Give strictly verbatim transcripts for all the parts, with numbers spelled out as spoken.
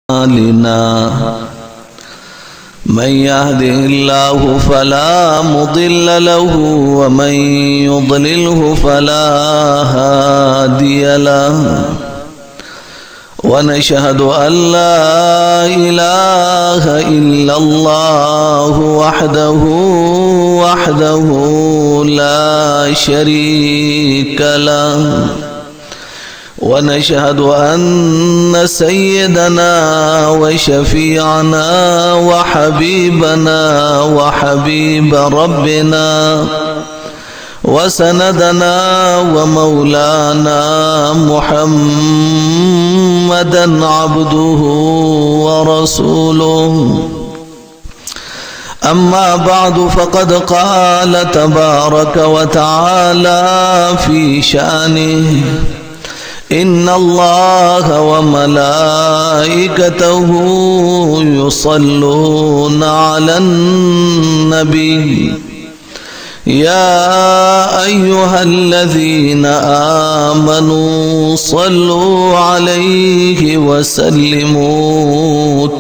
لنا من يهده الله فلا مضل له ومن يضلله فلا هادي له ونشهد أن لا إله إلا الله وحده وحده لا شريك له ونشهد أن سيدنا وشفيعنا وحبيبنا وحبيب ربنا وسندنا ومولانا محمدا عبده ورسوله أما بعد فقد قال تبارك وتعالى في شأنه إن الله وملائكته يصلون على النبي يا أيها الذين آمنوا صلوا عليه وسلموا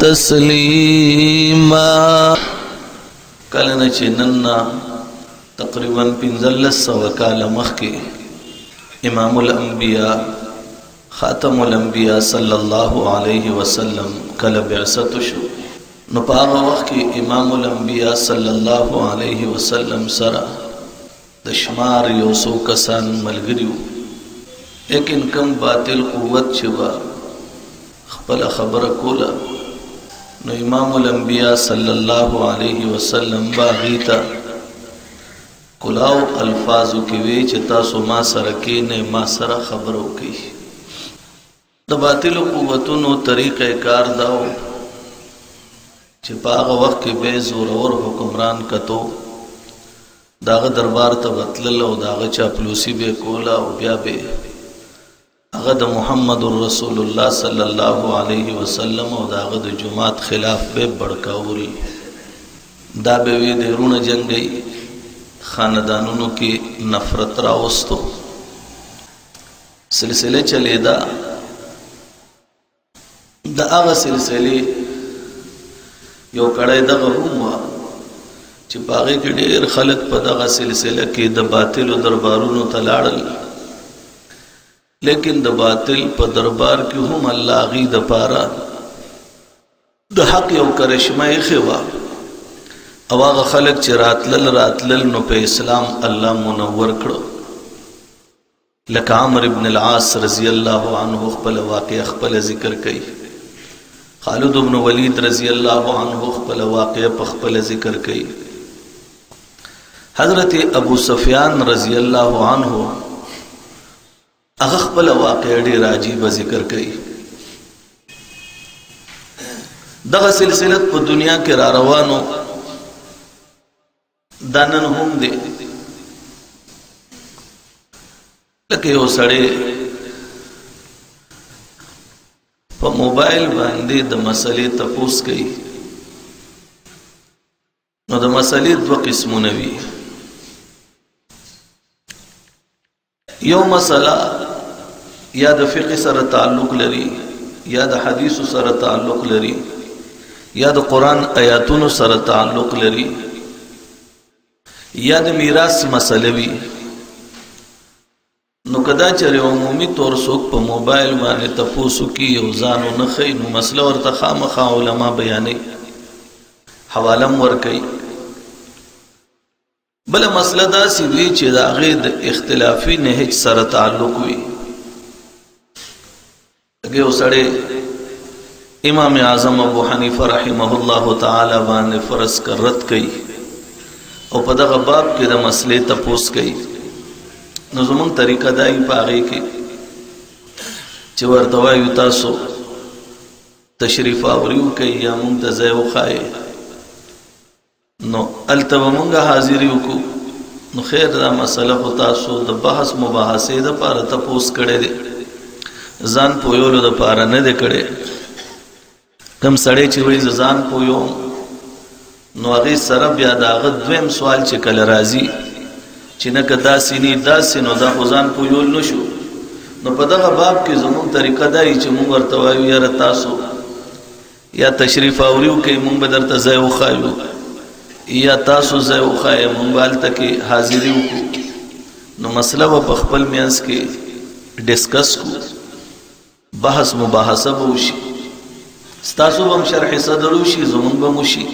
تسليما. کلنا چننا تقریبا پنځلس سوه کاله مخکې امام الانبیاء خاتم الانبیاء صلی الله علیه وسلم کله بعثت شو نو په هغه وخت کې امام الانبیاء صلی الله علیه وسلم سره د شمار یو څو کسان ملګری وو، لیکن کم باطل قوت چې وا خپل خبره کوله نو امام الانبیاء صلی الله علیه وسلم باغی ته کلاو الفاظو کې وی چې تاسو ما سره کې نه ما سره خبرو کوي. د باطل قوتونو طریقې کار داو چې په هغه وخت کې به زور اور حکمران کتو داغه دربار ته وتلل او داغه چاپلوسی به کولا او بیا به هغه د محمد رسول الله صلی الله علیه وسلم او داغه د جماعت خلاف به بڑکاول. دا به وی دیرونه جنگي خاندانونو کې نفرت راوستو سلسله چلیدا. دا هغه سلسله یو کړه دغه هم چې باغې کې ډېر خلک په دغه سلسله کې د باطل دربارونو ته لاړل، لیکن د باطل په دربار کې هم الله غي د پاره د حق یو کرشمه خوا او هغه خلک چې راتلل راتلل نو په اسلام الله منور کړو. لکه عمرو ابن العاص رضی الله عنه خپل واقع خپل ذکر کوي، خالد ابن ولید رضی الله عنه خپل واقع په خپل ذکر کوي، حضرت ابو سفیان رضی الله عنه هغه خپل واقع ډیر عجیب ذکر کوي. دغه سلسله په دنیا کې را روانو دانن هم دي. لکه یو سړی په موبایل باندې د مسلې تپوس کوي نو د مسلې دوه قسمونه وي. یو مسله یا د فقه سره تعلق لري یا د حدیث سره تعلق لري یا د قرآن آیاتونو سره تعلق لري یا د میراث مسله وي. نو کدا چې عمومي طور څوک په موبایل باندې تفوسو کې یو ځانو نه خي نو مسله ورته خامخا علما بیانې حوالم ور کوي. بل مسله دا سی وی چې دا غید اختلافي نهج سره تعلق وي. اگه وسړی امام اعظم ابو حنیفه رحمه الله تعالی باندې فرض کرت کوي او په دغه باب کې د مسلې تپوس کوي نو زمون طریقه دای پاره کې چې ورته وایو تاسو تشریف اوريو کوي یا مونږ ته ځای وخایي نو الته مونږه حاضر یو کو نو خیر دا مسله خو تاسو د بحث مباحثه د پاره تپوس کړي دي ځان پویولو د پاره نه دي کړي. کم سړی چې وایي ځان پویو نو هغه سره بیا دا غدویم سوال چې کله راځي چې نه کدا سینی دا سینو دا خزان په یول نشو نو په دغه باب کې زمون طریقه دی چې موږ ورته وایو یاره تاسو یا تشریف اوریو کې مونږ به درته ځای وښایو یا تاسو ځای وښایئ مونږ به هلته کې حاضري وکړو نو مسله به په خپل منځ کې ډسکس کو بحث مباحثه به وشي ستاسو به هم شرح صدر وشي زمونږ به هم وشي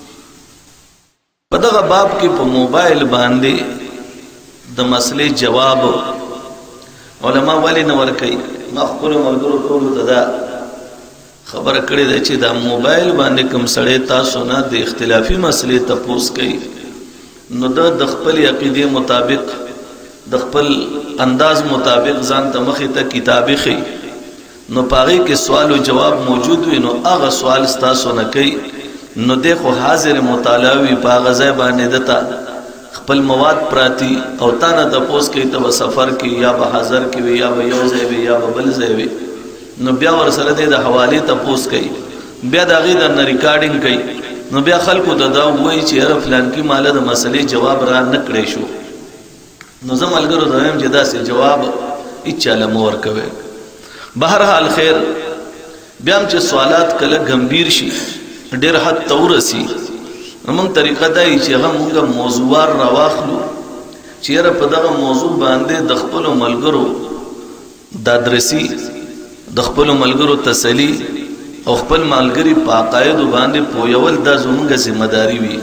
په دغه باب کې په موبایل باندې د مسلې جواب علما ولې نه ورکوي ما خپلو ملګرو ټولو ته دا خبره کړې ده چې دا موبایل باندې کوم سړی تاسو نه د اختلافي مسلې تپوس کوي نو دا د خپل عقیدې مطابق د خپل انداز مطابق ځان ته مخې ته کتابې ښیي نو په هغې کې سوال و جواب موجود وي نو هغه سوال ستاسو نه کوي نو دی خو حاضر مطالعه وي په هغه ځای باندې ده ته خپل مواد پراتی او تا نه تپوس کوي ته به سفر کې یا به حاضر کې وي یا به یو ځای وي یا به بل ځای وي نو بیا ورسره دی د حوالې تپوس کوي بیا د هغې درنه ریکارډینګ کوي نو بیا خلکو ته دا ووایي چې یاره فلانکي ماله د مسلې جواب را نه کړی شو نو زه ملګرو ته وایم چې داسې جواب هېڅ چاله مه ورکوئ بهرحال خیر بیا هم چې سوالات کله ګمبیر شي ډېر حد ته ورسي نو موږ طریقه دا وي چې هغه موږ موضوعوار راواخلو چې یاره په دغه موضوع باندې د خپلو ملګرو دادرسي د خپلو ملګرو تسلي او خپل ملګري په عقایدو باندې پویول دا زموږ ذمهداري وي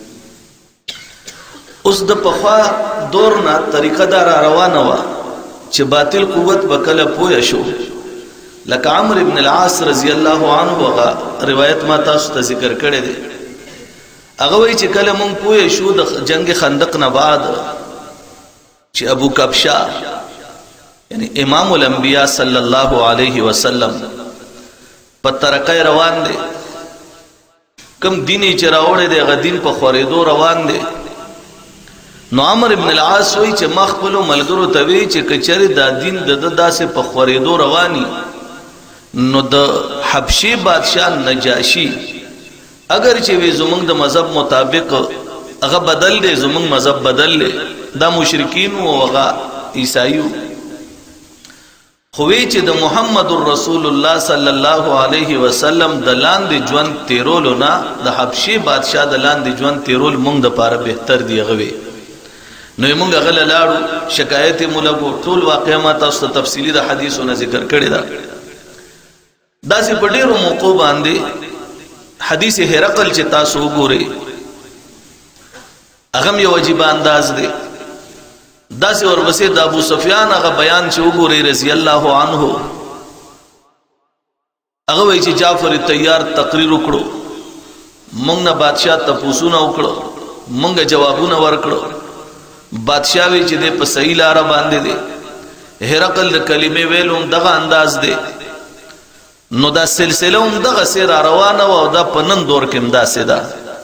اوس د پخوا دور نه طریقه دا را روانه وه چې باطل قوت به کله پویه شو لکه عمرو بن العاص رضی الله عنه هغه روایت ما تاسو ته ذکر کړی دی هغه وایي چې کله مونږ پویه شو د جنگ خندق نه بعد چې ابو کبشا یعنی امام الانبیاء صلی الله علیه وسلم په ترقۍ روان دی کم دینی چې راوړی دی هغه دین په خورېدو روان دی نو عمرو بن العاص وایي چې ما خپلو ملګرو ته وایي چې که چېرې دا دین د ده داسې په خورېدو رواني نو د حبشي بادشاه نجاشي اگر چې وی زمونږ د مذهب مطابق هغه بدل دی زمونږ مذهب بدل دی دا مشرکین و هغه عیسایو خو وی چې د محمد رسول الله صلی الله علیه وسلم د لاندې ژوند تیرولو نه د حبشي بادشاه د لاندې ژوند تیرول مونږ دپاره بهتر دی هغه وی نو موږ هغه له لاړو شکایت یې مو لګو ټول واقعه ما تاسو ته تفصیلي د حدیثو نه ذکر کړې ده داسې په ډېرو موقعو باندې حدیث هرقل چې تاسو وګورئ هغه هم یو عجیبه انداز دی داسې ورپسې د ابو سفیان هغه بیان چې وګورئ رضی الله عنه هغه وایي چې جعفر طیار تقریر وکړو موږ نه بادشاه تپوسونه وکړو موږ جوابونه ورکړو بادشاہ وی چې د په صحیح لار باندې دی هرقل د کلمې ویلو دغه انداز دی نو دا سلسله هم دغه سیر روانه و او دا په نن دور کې هم داسې ده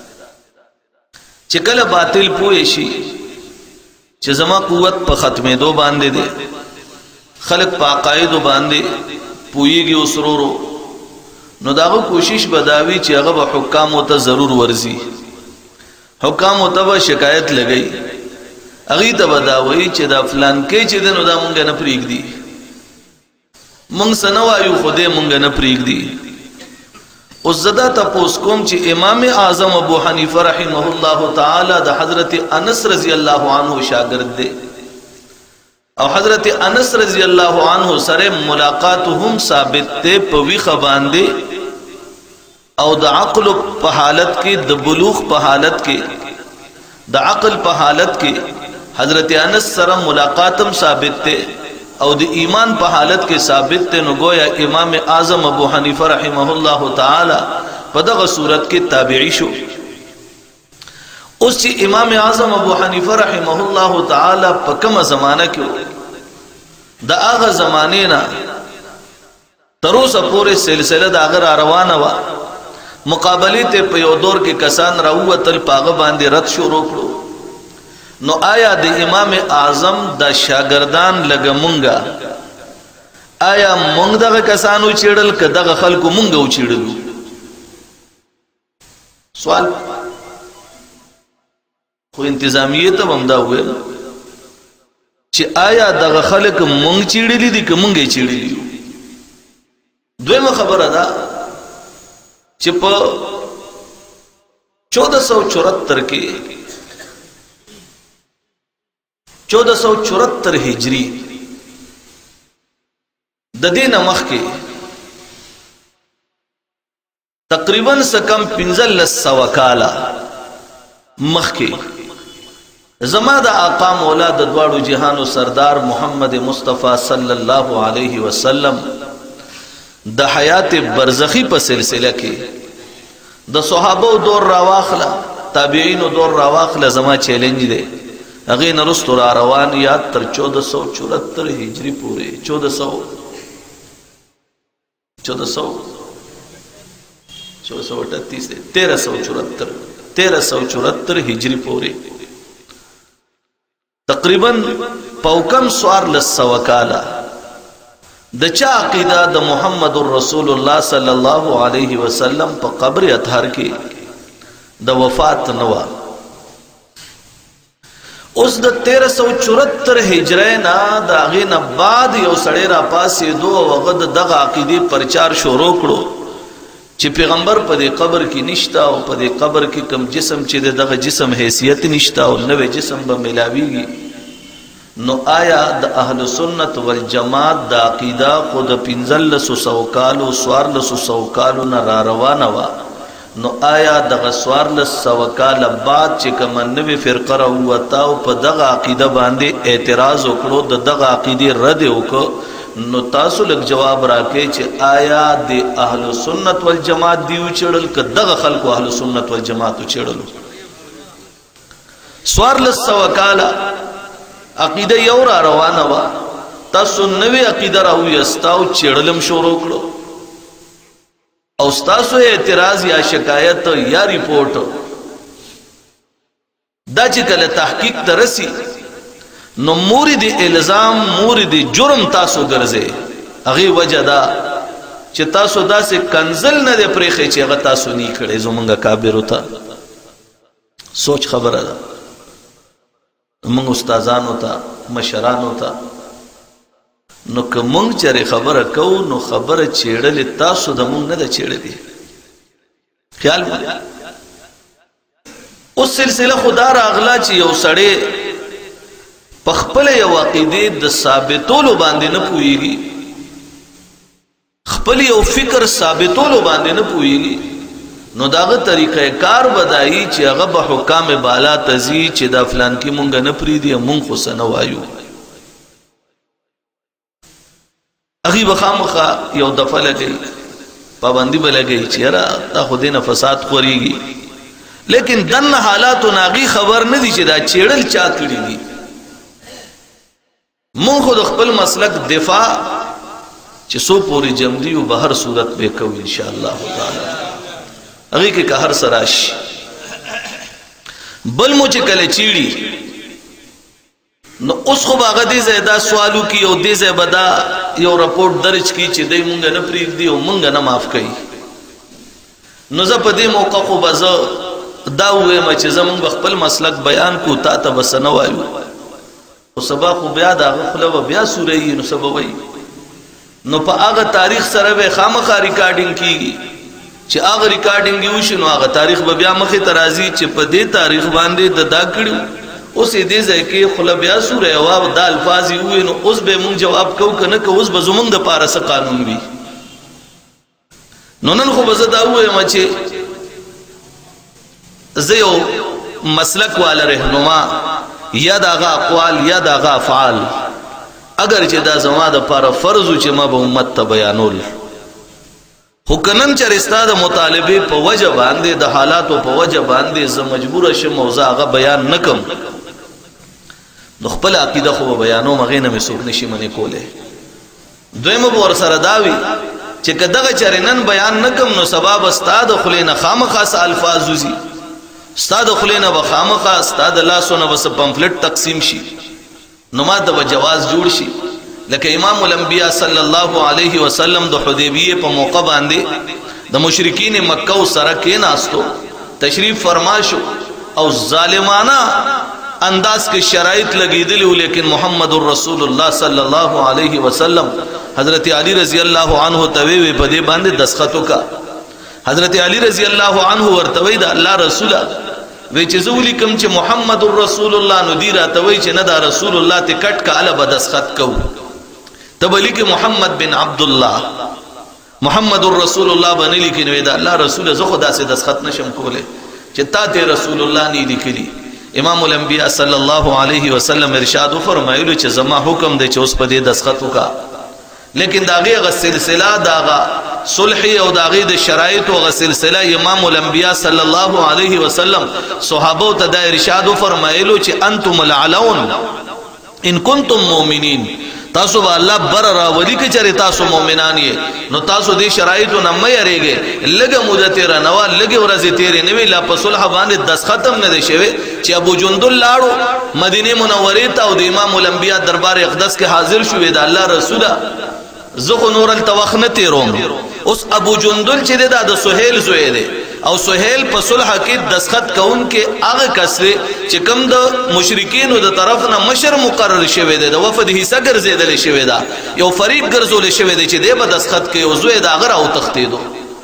چې کله باطل پوه شي چې زما قوت په ختمېدو باندې دی خلق په عقایدو باندې پوهیږي اوس ورو ورو نو د هغه کوشش به دا وي چې هغه به حکامو ته ضرور ورځي حکامو ته به شکایت لګوي هغې ته به دا وایي چې دا فلانکی چې دی نو دا مونږ نه پرېږدي مونږ څه نه وایو خو دی مونږ نه پرېږدي اوس زه دا تپوس کوم چې امام اعظم ابو حنیفه رحمه الله تعالی د حضرت انس رضی الله عنه شاگرد دی او حضرت انس رضی الله عنه سره ملاقات هم ثابت دی په ویښه باندې او د عقل په حالت کې د بلوغ په حالت کې د عقل په حالت کې حضرت انس سره ملاقاتم ثابت تے او د ایمان په حالت کې ثابت تے نو گویا امام اعظم ابو حنیفه رحمه الله تعالی په دغه صورت کې تابعی شو اوس چې امام اعظم ابو حنیفه رحمه الله تعالی په کومه زمانہ کې د هغه زمانې نه تر اوسه پورې سلسله د هغه روانه وه مقابله ته په یو دور کې کسان راووتل په هغه باندې رد شروع کړو نو آیا د امام اعظم د شاگردان لګه مونږه آیا مونږ دغه کسانو چیړل که دغه خلکو مونږ وچیړلو سوال خو انتظامیه ته هم دا وویل چې آیا دغه خلک مونږ چیړلی دي که مونږ یې چیړلی یو دویمه خبره ده چې په चौदह सौ चौहत्तर के चौदह सौ चौहत्तर हिजरी ददे नमख के तकरीबन सकम पिंजल सवकाला मख के जमादा आका मौला दद्वाड़ू जहान सरदार मोहम्मद मुस्तफ़ा सल्लल्लाहु अलैहि वसल्लम द हयात बरज़खी पर सिलसिला के द सहाबो दौर रावाखला ताबीईन दौर रावाखला जमा चैलेंज दे अगे नरुस्त रा रवान याद तर चौदह सौ चौहत्तर हिजरी पूरे चौदह सौ चौदह सौ चौदह सौ अठतीस तेरह सौ चौहत्तर तेरह सौ चौहत्तर हिजरी पूरे तकरीबन पौकम स्वार लसवकाला दचा अकीदा द मोहम्मद रसूलुल्लाह सल्लल्लाहु अलैहि वसल्लम पर कब्र अतहर के द वफात नवा उस द तेरह सौ चौहत्तर हिजरे ना दागे न बाद यो सड़ेरा पासे दो वगद दग अकीदे प्रचार शोरो करो चे पैगंबर पदे कब्र की निश्ता और पदे कब्र की कम जिस्म चे दग जिस्म हैसियत निश्ता और नवे जिस्म ब मिलावीगी नो आया द अहल सुन्नत वल जमात द अकीदा खुद पिंजल सौकालो स्वारल सौकालो न रारवानवा नो आया द स्वारल सवकाल बाद चिकम नवे फिरकर हुआ प दग अकीदा बांधे एतराज उकड़ो द दग अकीदे रद उको नो तासु लग जवाब राके चे आया दे अहल सुन्नत वल जमात दी उचड़ल क दग खल्को अहल सुन्नत वल जमात उचड़ल स्वारल सवकाला अकीदा यौरा रवाना वा तासु नवे अकीदा राहुई अस्ताव चेड़लम शोरो करो औस्तासु एतराज या शिकायत या रिपोर्ट दाची कल तहकीक तरसी नो मूरिद इल्जाम मूरिद जुर्म तासु गर्जे अगी वजदा चे तासु दा से कंजल न दे प्रेखे चे अगा तासु नी खड़े जुमंगा काबिर होता सोच खबर अदा मंग उस्ताजान होता मशरान होता नो क मंग चरे खबर कौ नो खबर छेड़ले तासु द मंग न द छेड़ले ख्याल में उस सिलसिला खुदा रागला ची यो सड़े पखपले यो अकीदे द साबितोलो बांधे न पुईगी खपली यो फिक्र साबितोलो बांधे न पुईगी नो दाग तरीक़ा कार बदाई चे अगब हुकाम बाला तजी चे दा फलान की मुंगा न प्रीदी मुंग खुसन वायु अगी बखाम खा यो दफा लगे पाबंदी बल गई चेरा ता खुदे न फसाद खोरीगी लेकिन दन हालात नागी खबर न दी चे दा चेड़ल चा करीगी मुंग खुद खपल मसलक दिफा चे सो पूरी जमदी बहर सूरत बेकौ इंशाअल्लाह ताला अगी के कहर सराश बल मुझे कले चीड़ी न उस खुब आगदी ज़्यादा सवालू की और दे से बदा यो रिपोर्ट दर्ज की चे दे मुंगा न प्रीत दी और मुंगा न माफ कई नज़ा पदे मौका को बज़ा दा हुए मचे ज़मंग बख्पल मसलक बयान को ता तबसन वायु और सबा को ब्या दाग खुला व ब्या सूरही न सब वही न पा आग तारीख सरवे खामखा रिकॉर्डिंग की चे आग रिकॉर्डिंग यूशी नो आग तारीख बब्या मखे तराजी चे पदे तारीख बांधे द दाकड़ी उस दे जाए के खुला ब्या सूर अवाब दा अल्फाजी हुए नो उस बे मुंग जवाब कौ कन क उस बजुमंग द पारा स कानून भी नोनन खो बजदा हुए मचे जयो मसलक वाला रहनुमा या दागा अक़वाल या दागा अफ़आल अगर चे दा जमा द पारा फर्ज चे मा ब उम्मत त बयानोल हुकनन चरिस्ता द मुतालिबे प वजह बांधे द हालात प वजह बांधे ज मजबूर श मौजा आगा बयान नकम नखपल अकीदा खो बयानो मगेन में सुख नशी मने कोले दोयम बर सरदावी चे कदग चरनन बयान नकम नो सबब उस्ताद खुलेना खामखास अल्फाजुजी उस्ताद खुलेना व खामखा उस्ताद ला सुना बस पंफलेट तकसीम शी नुमा द जवाज जुड़ शी लेकिन इमाम उल अंबिया सल्लल्लाहु अलैहि वसल्लम द हुदैबिये पर मौका बांधे द मुशरिकीन मक्का सरा के नास्तो तशरीफ फरमाशो और जालिमाना अंदाज के शराइत लगी दिलू लेकिन मोहम्मद रसूलुल्लाह सल्लल्लाहु अलैहि वसल्लम हजरत अली रजी अल्लाह अन्हु तवे पदे बांधे दस्खतों का حضرت علی رضی الله عنه ورته وی دا الله رسوله وی چې زولی کوم چې محمد رسول الله نو دی راته وی چې نه دا رسول الله ته کټ کا ال بدسخط کو تبلی کې محمد بن عبد الله محمد رسول الله باندې لیکي نو دا الله رسول زه خدا سي دسخط نشم کوله چې تا ته رسول الله نه لیکلي امام الانبیاء صلی الله علیه وسلم ارشاد فرمایلو چې زما حکم دی چې اوس په دې دسخط وکا لیکن داغه غ سلسله داغه صلح او داغه د شرایط او غ سلسله امام الانبیاء صلی الله علیه وسلم صحابه ته د ارشاد فرمایلو چې انتم العلون ان کنتم مؤمنین تاسو به الله بر را ودی کې چره تاسو مؤمنان یې نو تاسو دې شرایطو نه مې یریږي لګه مدته را نو لګه ورځې تیرې نه وی لا په صلح باندې دس ختم نه دی شوی چې ابو جندل لاړو مدینه منوره ته او د امام الانبیاء دربار اقدس کې حاضر شوی د الله رسوله زخ نور التوخنه تیروم اوس ابو جندل چې د سہیل زوی دی او سہیل په صلح کې دسخط کون کې هغه کسره چې کوم د مشرکین د طرف نه مشر مقرر شوی دی د وفد حصہ ګرځیدل شوی دا یو فریق ګرځول شوی دی چې د دسخط کې او زوی دا غره او تختیدو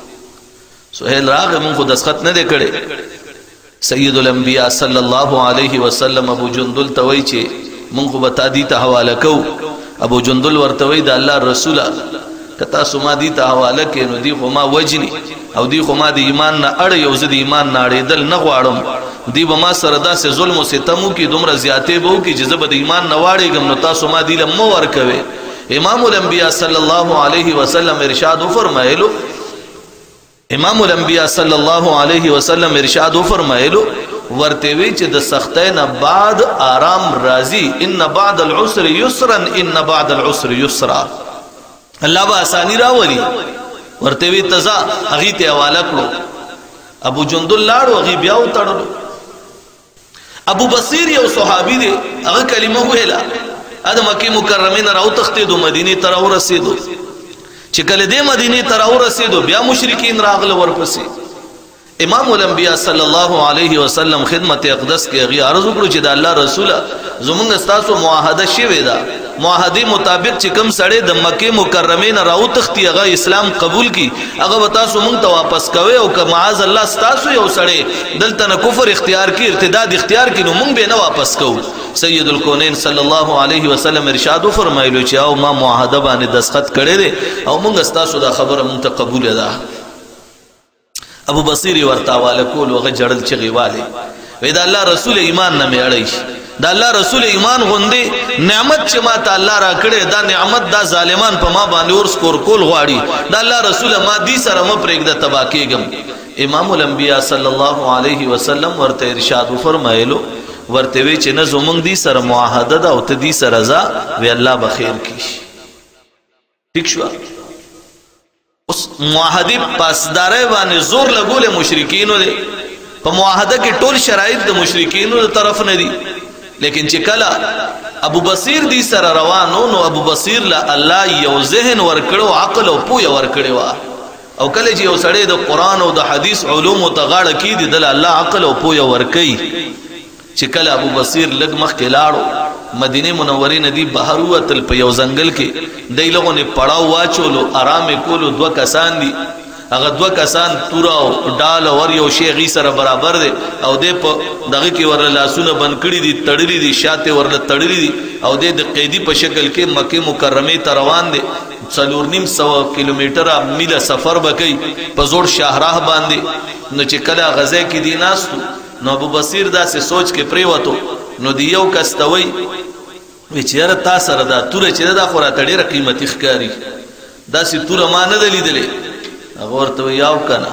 سہیل راغه مونږ دسخط نه دی کړي سید الانبیاء صلی الله علیه وسلم ابو جندل توي چې مونږ به تادی ته حواله کو ابو جندل ورته وی د الله رسوله کتا سما دی ته حواله کې نو دی خو ما وجنی او دی خو ما د ایمان نه اړ یو زه د ایمان نه اړېدل نه غواړم دی به ما سره داسې ظلم او ستم وکړي دومره زیاتې به وکړي چې زه به د ایمان نه واړېږم نو تاسو ما دی له مه ورکوئ امام الانبیاء صلی الله علیه وسلم ارشاد وفرمایلو امام الانبیاء صلی الله علیه وسلم ارشاد وفرمایلو ورته وی چې د سختۍ نه بعد آرام راځي ان بعد العسر یسرا ان بعد العسر یسرا الله به آسانی راولي ورته وی تزا هغه ته حواله کړو ابو جندل لاړو هغه بیا وتړلو ابو بصیر یو صحابي دی هغه کلمه ویلا ا د مکه مکرمه نه راو تختیدو مدینه ته راو رسیدو چې کله دې مدینه ته راو رسیدو بیا مشرکین راغله ورپسې امام الانبیاء صلی الله علیه وسلم خدمت اقدس کې هغه عرض وکړو چې د الله رسول زمونږ استاسو معاهده شوی دا معاهده مطابق چې کوم سړی د مکه مکرمه نه راو تختی هغه اسلام قبول کی هغه وتا سو مونږ ته واپس کوي او که معاذ الله استاسو یو سړی دلته نه کفر اختیار کی ارتداد اختیار کی نو مونږ به نه واپس کوو سید الکونین صلی الله علیه وسلم ارشاد فرمایلو چې او ما معاهده باندې دسخط کړی دی او مونږ استاسو دا خبره مونږ ته قبول ده ابو بصیر ورتا والا کول وغه جړل چغي والي وې دا الله رسول ایمان نه میړی دا الله رسول ایمان غوندي نعمت چې ما ته الله را کړې دا نعمت دا ظالمان په ما باندې اور سکور کول غواړي دا الله رسول ما دي سره م پرېږده تبا کېږم امام الانبیاء صلی الله علیه وسلم ورته ارشاد فرمایلو ورته وی چې نه زمونږ دي سره معاهده ده او ته دي سره ځه وی الله بخیر کی ٹھیک شو اس معاهده پاسداري باندې زور لګول مشرکینو دي په معاهده کې ټول شرایط د مشرکینو تر طرف نه دي لیکن چې کله ابو بصیر دي سره روانو نو ابو بصیر لا الله یو ذهن ورکړو عقل او پوهه ورکړو او کله چې یو سړی د قران او د حدیث علوم او تغاړه کې دي د الله عقل او پوهه ورکړي چې کله ابو بصیر لګ مخ کې لاړو مدینه منوره ندی بهر وتل په یو ځنګل کې دای لغونه پړاو واچولو آرام کولو دوه کسان دي هغه دوه کسان توراو ډال اور یو شیخی سره برابر دي او د په دغه کې ور لاسونه بند کړی دي تړلی دي شاته ورله تړلی دي او د قیدی په شکل کې مکه مکرمه ته روان دي څلور نیم سو کیلومتره میله سفر وکي په زوړ شاهراه باندې نو چې کله غزه کې دي ناستو نو ابو بصیر دا سه سوچ کې پریوتو نو دی یو کستوي وی چیرې تا سره دا توره چې دا خورا تړي قیمتي ښکاری دا سي توره ما نه دلیدلې هغه ورته یاو کنه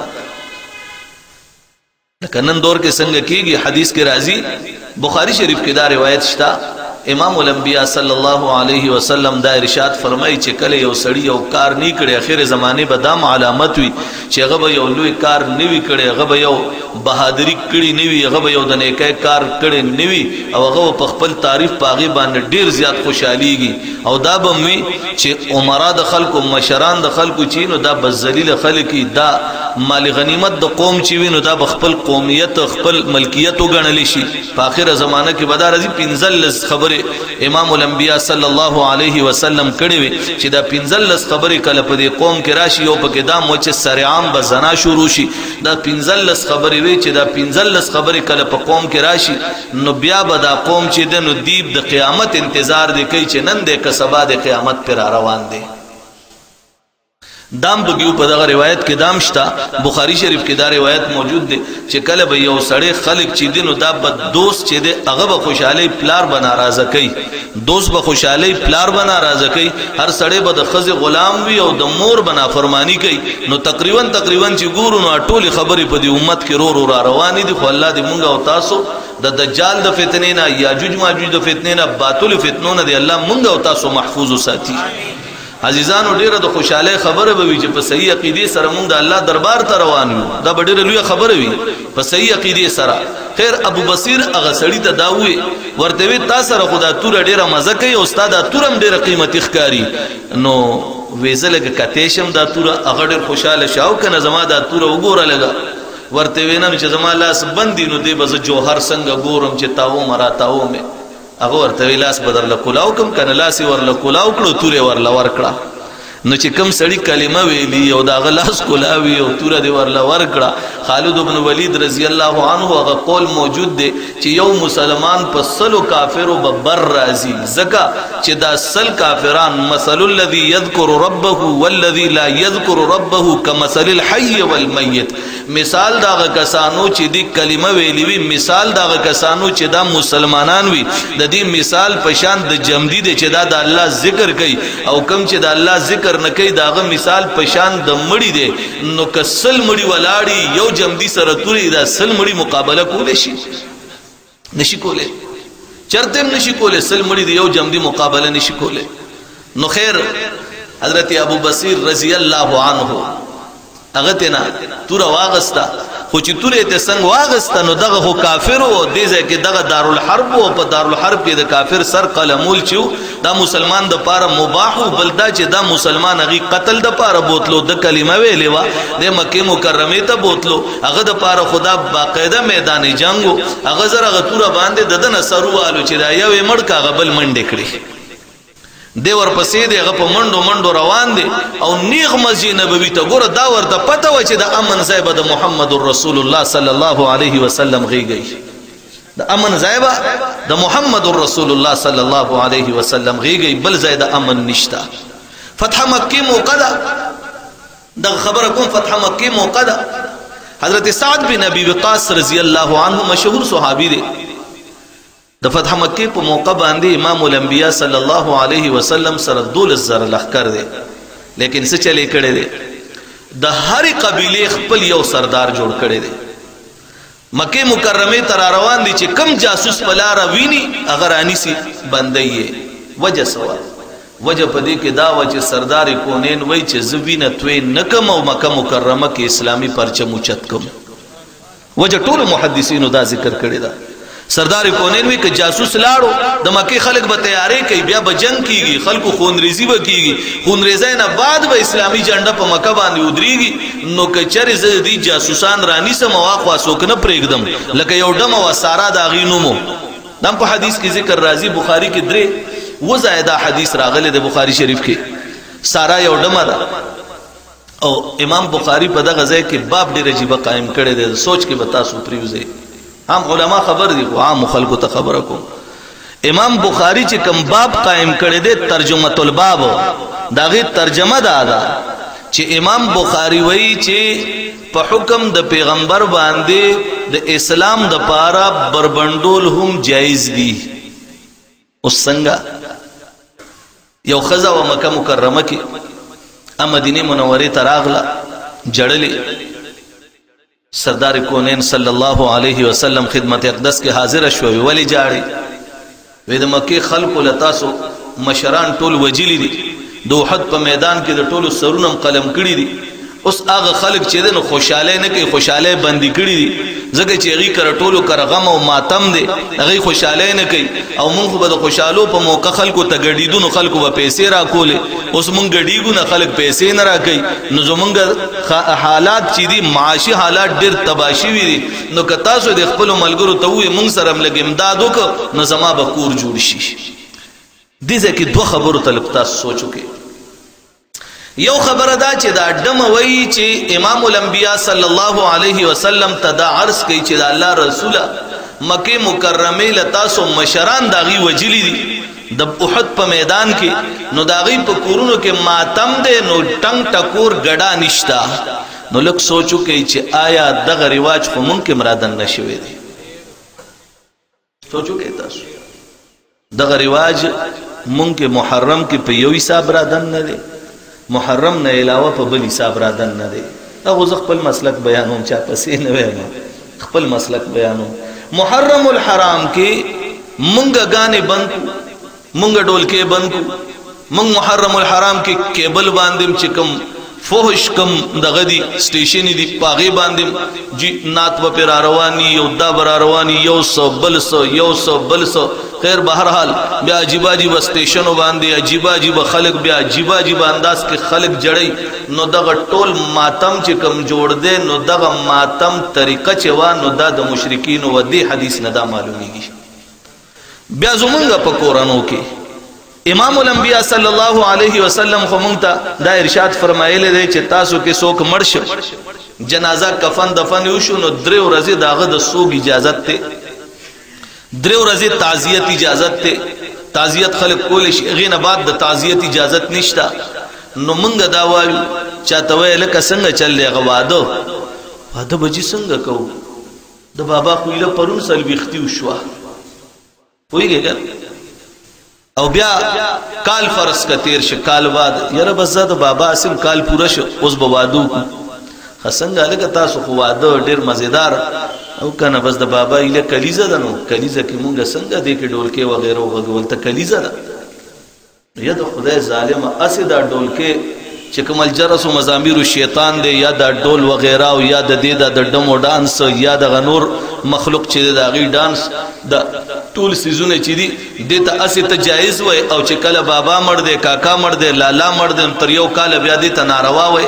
لکه نن دور کې څنګه کیږي حدیث کې راځي بخاری شریف کې دا روایت شتا امام الانبیاء صلی الله علیه وسلم دا ارشاد فرمایي چې کله یو سړی یو کار نه کړي اخر زمانه به دا علامت وي چې هغه یو لوی کار نه وی کړي هغه یو بهادری کړي نه وي، هغه به یو د نیکۍ کار کړی نه وي او هغه په خپل تعریف په هغې باندې ډېر زیات خوشحالیږي. او دا به وي چې عمرا د خلکو مشران د خلکو چې نو دا به ذلیله خلک وي، دا مال غنیمت د قوم چې وي نو دا به خپل قومیت خپل ملکیت وګڼلی شي. په آخره زمانه کې به دا راځي. پنځلس خبرې امام الانبیا صلی الله علیه وسلم کړې وي چې دا پنځلس خبرې کله په دې قوم کې راشي یو پکې دا مو چې سرعام به زنا شروع شي. دا پنځلس خبرې وي چې دا پنځلس خبرې کله په قوم کې راشي نو بیا به دا قوم چې دی نو دیب د قیامت انتظار دی کوي چې نن دی که سبا د قیامت پر روان دی. دام بگیو په دغه روایت کې دام شته، بخاری شریف کې دا روایت موجود دی چې کله به یو سړی خلق چې دی نو دا به دوست چې دی هغه به خوشحالۍ پلار به ناراضه کوي، دوست به خوشحالۍ پلار به ناراضه کوي. هر سړی به د ښځې غلام وي او د مور به نافرمانی کوي. نو تقریبا تقریبا چې ګورو نو ټولې خبرې په دې امت کې رو رو را روانې دي. خو الله دې مونږ او تاسو د دجال د فتنې نه، یاجوج ماجوج د فتنې نه، باطل فتنو نه دی الله مونږ او تاسو محفوظ وساتي. عزیزانو ډیره د خوشاله خبره به وي چې په صحیح عقیده سره مونږ د الله دربار ته روان یو. دا به ډیره لویه خبره وي په صحیح عقیده سره. خیر ابو بصیر هغه سړي ته دا ووی ورته وی تا سره خدا توره ډیره مزه کوي او ستا دا توره هم ډیره قیمتي ښکاري. نو وی زه لږه کتی شم دا توره، هغه ډېر خوشحاله شه او که نه زما دا توره وګوره لږه. ورته وینم چې زما لاس بندي نو دی به زه جوهر څنګه ګورم چې تاوم راتاومې. هغه ورته وی لاس به درله کلاو کم که نه لاس یې ورله کلاو کړو تورې ورله ورکړه. نو چې کوم سړي کلمه ویلي او د هغه لاس کلاوي او توره دې ورله ورکړه. خالد بن ولید رضی الله عنه هغه قول موجود دی چې یو مسلمان په سلو کافرو به بر راځي، ځکه چې دا سل کافران مثل الذي يذكر ربه والذي لا يذكر ربه كمثل الحي والميت. مثال دا هغه کسانو چې دی کلمه ویلی وي، مثال دا هغه کسانو چې دا مسلمانان وي، د دې مثال په شان د جمدی دی چې دا د الله ذکر کوي او کم چې د الله ذکر نه کوي دا هغه مثال په شان د مړي دی. نو که سل مړي ولاړي یو جمدی سره توري دا سل مړي مقابله کولی شي؟ نشي کولی، چرته هم نشي کولی. سل مړي د یو جمدی مقابله نشي کولی. نو خیر حضرت ابو بصیر رضی الله عنه هغه ته نه توره واغسته، خو چې توره ته څنګه واغسته نو دغه خو کافر و. دې ځای کې دغه دارالحرب و، په دارالحرب کې د کافر سر قلمول چې دا مسلمان د پاره مباح و، بل دا چې دا مسلمان هغې قتل د پاره بوتلو، د کلمه ویلې وه، د مکې مکرمې ته بوتلو، هغه د پاره خدا باقاعده میدان جنګ و. هغه زر هغه توره باندې د ده نه سر ووالو چې دا یو یې مړ که هغه بل منډې کړي. دی ورپسې دی هغه په منډو منډو روان دی او نیغ مسجد نبوي ته ګوره دا ورته پته وه چې د امن ځای به د محمد رسول الله صلی الله علیه وسلم غیږی. د امن ځای به د محمد رسول الله صلی الله علیه وسلم غیږی، بل ځای د امن نشته. فتح مکې موقع ده، دغه خبره کوم فتح مکې موقع ده. حضرت سعد بن ابي وقاص رضی الله عنه مشهور صحابي دی. د فتح مکې په موقع باندې امام الانبیا صلی الله علیه وسلم سره دولس زره لښکر دی، لیکن څه چلی کړی دی؟ د هرې قبیلې خپل یو سردار جوړ کړی دی. مکې مکرمې ته را روان دي چې کم جاسوس په لاره ویني هغه رانیسي بندی یې. وجه څه وه؟ وجه په دې کې دا وه چې سردار کونین وایي چې زه وینه توی نه کم او مکه مکرمه کې اسلامي پرچم اوچت کم. وجه ټولو محدثینو دا ذکر کړی ده. سردار کونین وی که جاسوس لاړو د مکې خلک به تیاری کوي، بیا به جنگ کیږي، خلکو خونریزي به کیږي، خونریزۍ نه بعد به اسلامي جنډه په مکه باندې ودرېږي. نو که چېرې زه دې جاسوسان رانیسم او اخوا څوک نه پرېږدم، لکه یو ډمه وه سارا د هغې نوم و. دا هم په حدیث کې ذکر راځي، بخاري کې درې اووه ځایه دا حدیث راغلی د بخاري شریف کې. سارا یو ډمه ده او امام بخاري په دغه ځای کې باب ډېر عجیبه قایم کړی دی. سوچ کې به تاسو پرېوځئ، عام علما خبر دي خو عام خلکو ته خبره کوم. امام بخاری چې کوم باب قائم کړی دی ترجمه الباب، د هغې ترجمه دا ده چې امام بخاری وایي چې په حکم د پیغمبر باندې د اسلام د پاره بربندول هم جایز دي. اوس څنګه یو ښځه و مکه مکرمه کې مدینې منورې ته راغله، جړلې. سردار کونین صلی الله علیه وسلم خدمت اقدس کې حاضر شوی. ولی جاړي؟ وی د مکې خلکو له تاسو مشران ټول وجلی دي، د احد په میدان کې د ټولو سرونه قلم کړي دي اوس هغه خلک چې دنو خوشاله نه کوي، خوشاله بندي کړی دي ځکه چې هغه کر ټولو کر غم او ماتم دي، هغه خوشاله نه کوي. او مونږ به د خوشالو په موقع خلکو ته ګډیدو، نو خلکو به پیسې راکولې. اوس مونږ ګډیګو نه خلک پیسې نه راکوي، نو زمونږ حالات چې دي معاشي حالات ډېر تباشي وي دي. نو که تاسو د خپل ملګرو ته وې مونږ سره هم لږ امداد وکړو نو زما به کور جوړ شي. دې ځای کې دوه خبرو ته لږ تاسو سوچ وکړئ. یو خبره دا چې دا ډم وایي چې امام الانبیاء صلی الله علیه وسلم ته دا عرض کوي چې د الله رسوله مکه مکرمه له تاسو مشران داغي وجلی دي د احد په میدان کې، نو داغي په کورونو کې ماتم دی، نو ټنګ ټکور ګډا نشتا. نو لږ سوچو کوي چې آیا دغه رواج خو مونږ کې مرادن نشوي دی؟ سوچو کوي تاسو دغه رواج مونږ کې محرم کې په یو حساب رادن نه دی، محرم نه علاوه په بل حساب رادن نه دی. هغه زه خپل مسلک بیانوم، چا پسې نه وایم، خپل مسلک بیانوم. محرم الحرام کې مونږ غانې بند، مونږ ډولکې بند، مونږ محرم الحرام کې کیبل باندې چې کوم فوحش کم دغه دي سټیشن دي پاغي باندې جی نات و پر رواني یو دا بر رواني یو سو بل سو یو سو بل سو. خیر بہرحال بیا عجیب عجیب سټیشن باندې عجیب عجیب خلق بیا عجیب عجیب انداز کې خلق جړی. نو دغه ټول ماتم چې کم جوړ دے، نو دغه ماتم طریقه چې وا نو دا د مشرکین و دی حدیث نه دا معلومیږي. بیا زمونږ په قرانو کې امام الانبیاء صلی الله علیه وسلم خو مونږ ته دا ارشاد فرمایلی دی چې تاسو کې څوک مړ شو، جنازه کفن دفن وشو، نو درې ورځې داغه د سوګ اجازت ته، درې ورځې تعزیت اجازت ته، تعزیت خلق کول شي، هغې نه بعد د تعزیت اجازت نشته. نو مونږ دا وایو چاته وایي لکه څنګه چل دی هغه واده واده به چې څنګه کوو، د بابا خویله پرون سلویختي وشوه پوهېږې که او بیا کال فرض کا تیر شو، کال بعد یاره بس زه د بابا اسیم کال پوره شو اوس به واده وکړو. ښه څنګه هلکه تاسو خو واده ډېر مزېدار او که نه بس د بابا ایله کلیزه ده، نو کلیزه کې مونږ څنګه دې کې ډولکې وغیره وغږول ته کلیزه ده. یا د خدای ظالمه هسې دا ډولکې چې کوم الجرس و مزامیرو شیطان دی، یا دا ډول وغیره او یا د دې د ډمو ډانس یا دغه نور مخلوق چې دی د هغې ډانس د ټول سیزونه چې دي دې ته هسې ته جایز وای، او چې کله بابا مړ دی کاکا مړ دی لالا مړ دی تر یو کاله بیا دې ته ناروا وای.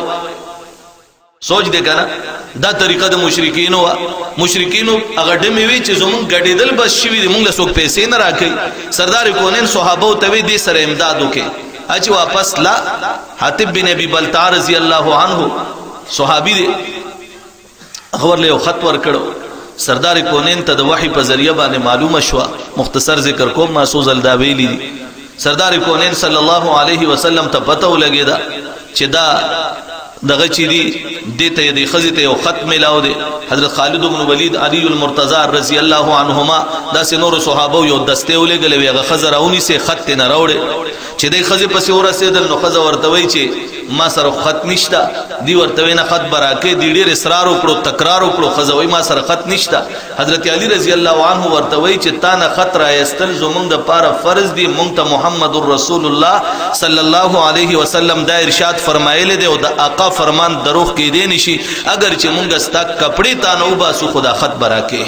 سوچ دی که نه دا طریقه د مشرکینو وه. مشرکینو هغه ډمې وي چې زمونږ ګډېدل بس شوي دي، مونږ له څوک پیسې نه راکوي. سردار کونین صحابو ته وی دې سره امداد وکړي، اچ واپس لا حاتب بن ابي بلتع رضی الله عنه صحابي دی، هغه ورله یو خط ورکړو. سردار کونین ته د وحی په ذریعہ باندې معلومه شوه، مختصر ذکر کوم ماسو زلدا ویلی دي. سردار کونین صلی الله علیه وسلم ته پته ولګېده چې دا دغه چې دي دې ته د ښځې ته یو خط میلاو دی. حضرت خالد بن ولید علی المرتضی رضی الله عنهما داسې نورو صحابو یو دستې ولېږلې وې، هغه ښځه راونیسې خط یې نه راوړې. چې دی ښځې پسې ورسېدل نو ښځه ورته وایي چې ما سره خط نشته. دی ورته وایي نه خط به راکې. دی ډېر اصرار وکړو تکرار وکړو، ښځه وایي ما سره خط نشته. حضرت علی رضی الله عنه ورته وایي چې تا نه خط رایستل زمونږ دپاره فرض دي، مونږ ته محمد رسول الله صلی الله علیه وسلم دا ارشاد فرمایلی دی او د آقا فرمان دروغ کیدی نشي. اگر چې مونږ ستا کپړې تا نه وباسو خو دا خط به راکې.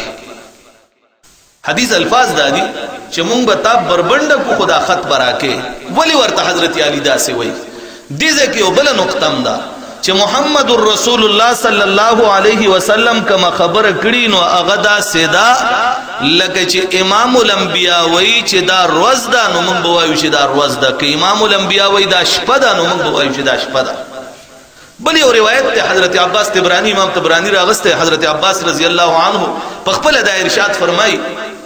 حدیث الفاظ دا دي چې مونږ به تا بربنډه کو خو دا خط به راکې. ولې ورته حضرت علی داسې وایي؟ دې ځای کې یو بله نقطه هم ده چې محمد رسول الله صلی الله علیه وسلم کومه خبره کړي نو هغه داسې ده لکه چې امام الانبیا وایي چې دا ورځ ده نو موږ به وایو چې دا ورځ ده، که امام الانبیا وایي دا شپه ده نو موږ به وایو چې دا شپه ده. بل یو روایت ته حضرت عباس طبرانی امام طبرانی راغسته، حضرت عباس رضی الله عنه په خپله دا ارشاد فرمایي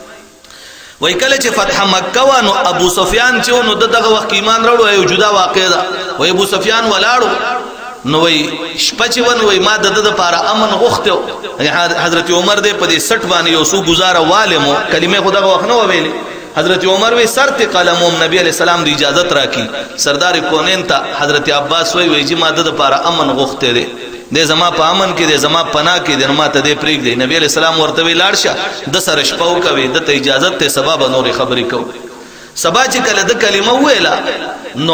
وای کله چې فتح مکه و نو ابو سفیان چې نو دغه وخت ایمان راوړو، یو جدا واقع ده. وای ابو سفیان ولاړو نو وای شپه چې ون وای ما د د لپاره امن غوښتو. حضرت عمر دې په دې سټ باندې یو څو گزاره والمو کلمې خو دغه وخت نه ویلې. حضرت عمر وی سر ته قلموم نبی علیہ السلام دی اجازت راکی. سردار کونین ته حضرت عباس وی وی چې ما د لپاره امن غوښته دي، د زما په امن کې د زما پناه کې د ما ته دې پرېږ دی. نبی علیہ السلام ورته وی لاړ شه د سره شپه وکوي، د ته اجازت ته سبا به نورې خبرې کوو. سبا چې کله د کلمه وویله نو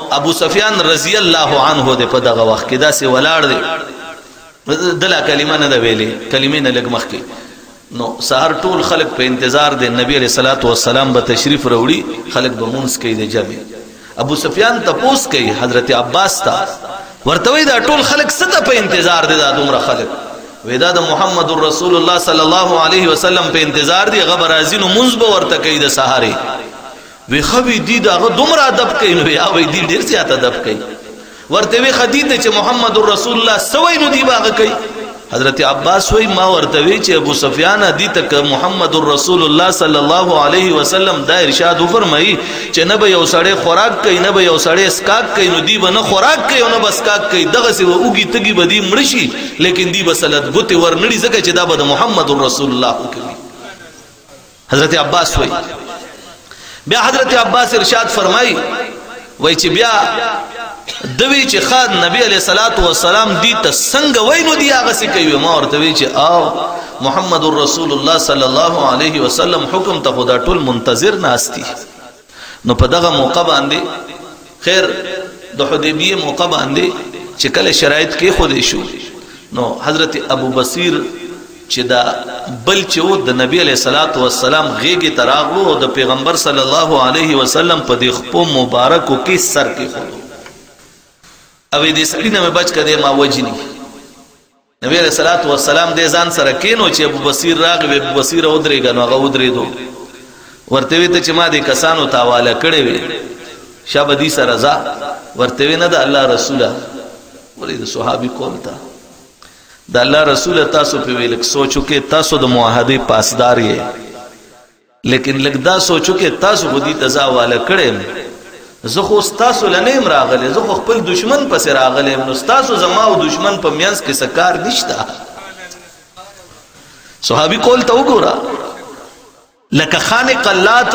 ابو سفیان رضی الله عنه د په دغه وخت کې داسې ولاړ دی دلا کلمه نه د ویلې کلمې نه لګ مخ کې نو سحر ټول خلق په انتظار د نبی علیہ الصلوۃ والسلام به تشریف وروړي خلق به مونږ کوي د جمع ابو سفیان تپوس کوي حضرت عباس تا ورته وی دا ټول خلق ست په انتظار دي دا دومره خلق ودا د محمد رسول الله صلی الله علیه وسلم په انتظار دي غبر ازینو منځ به ورته کوي د سحر وی خوی دی دا دومره ادب کوي نو یا وی دی ډیر زیات ادب کوي ورته وی خدیده چې محمد رسول الله سوي نو دی باغ کوي حضرت عباس وی ما ورته وی چې ابو سفیان دی تک محمد رسول الله صلی الله علیه وسلم دا ارشاد فرمایي چې نه به یو سړی خوراک کوي نه به یو سړی اسکاک کوي نو دی به نه خوراک کوي او نه بسکاک کوي دغه سی وږي تګي بدی مړشي لیکن دی بسلت ګوت ورنړي ځکه چې دا به محمد رسول الله کوي حضرت عباس وی بیا حضرت عباس ارشاد فرمایي وای چې بیا دوی چې خاد نبی علیہ الصلوۃ والسلام دی ته څنګه وینو دی هغه څه کوي ما ورته وی چې او محمد رسول الله صلی الله علیه وسلم حکم ته خدا ټول منتظر ناشتي نو په دغه موقع باندې خیر د حدیبیه موقع باندې چې کله شرایط کې خو دې شو نو حضرت ابو بصیر چې دا بل چې و د نبی علیہ الصلوۃ والسلام غیږ تراغلو او د پیغمبر صلی الله علیه وسلم په دې خپو مبارکو کې سر کې خو او دې سړی نه بچ کړي ما وجني نبی علیہ الصلوۃ والسلام دې ځان سره کینو چې ابو بصیر راغی ابو بصیر او درېګا نو هغه ودرېدو ورته وی ته چې ما دې کسانو تاواله کړي وي شابه دې سره ځا ورته وی نه د الله رسوله ولې د صحابي کول تا د الله رسول تاسو په ویل سوچو کې تاسو د معاهده پاسدار یې لیکن لګدا سوچو کې تاسو غدي تزاواله کړي زه خو تاسو لنیم راغله زه خپل دشمن پس راغله نو تاسو زما او دشمن په میانس کې سکار نشتا صحابي کول ته وګورا لکه خان قلات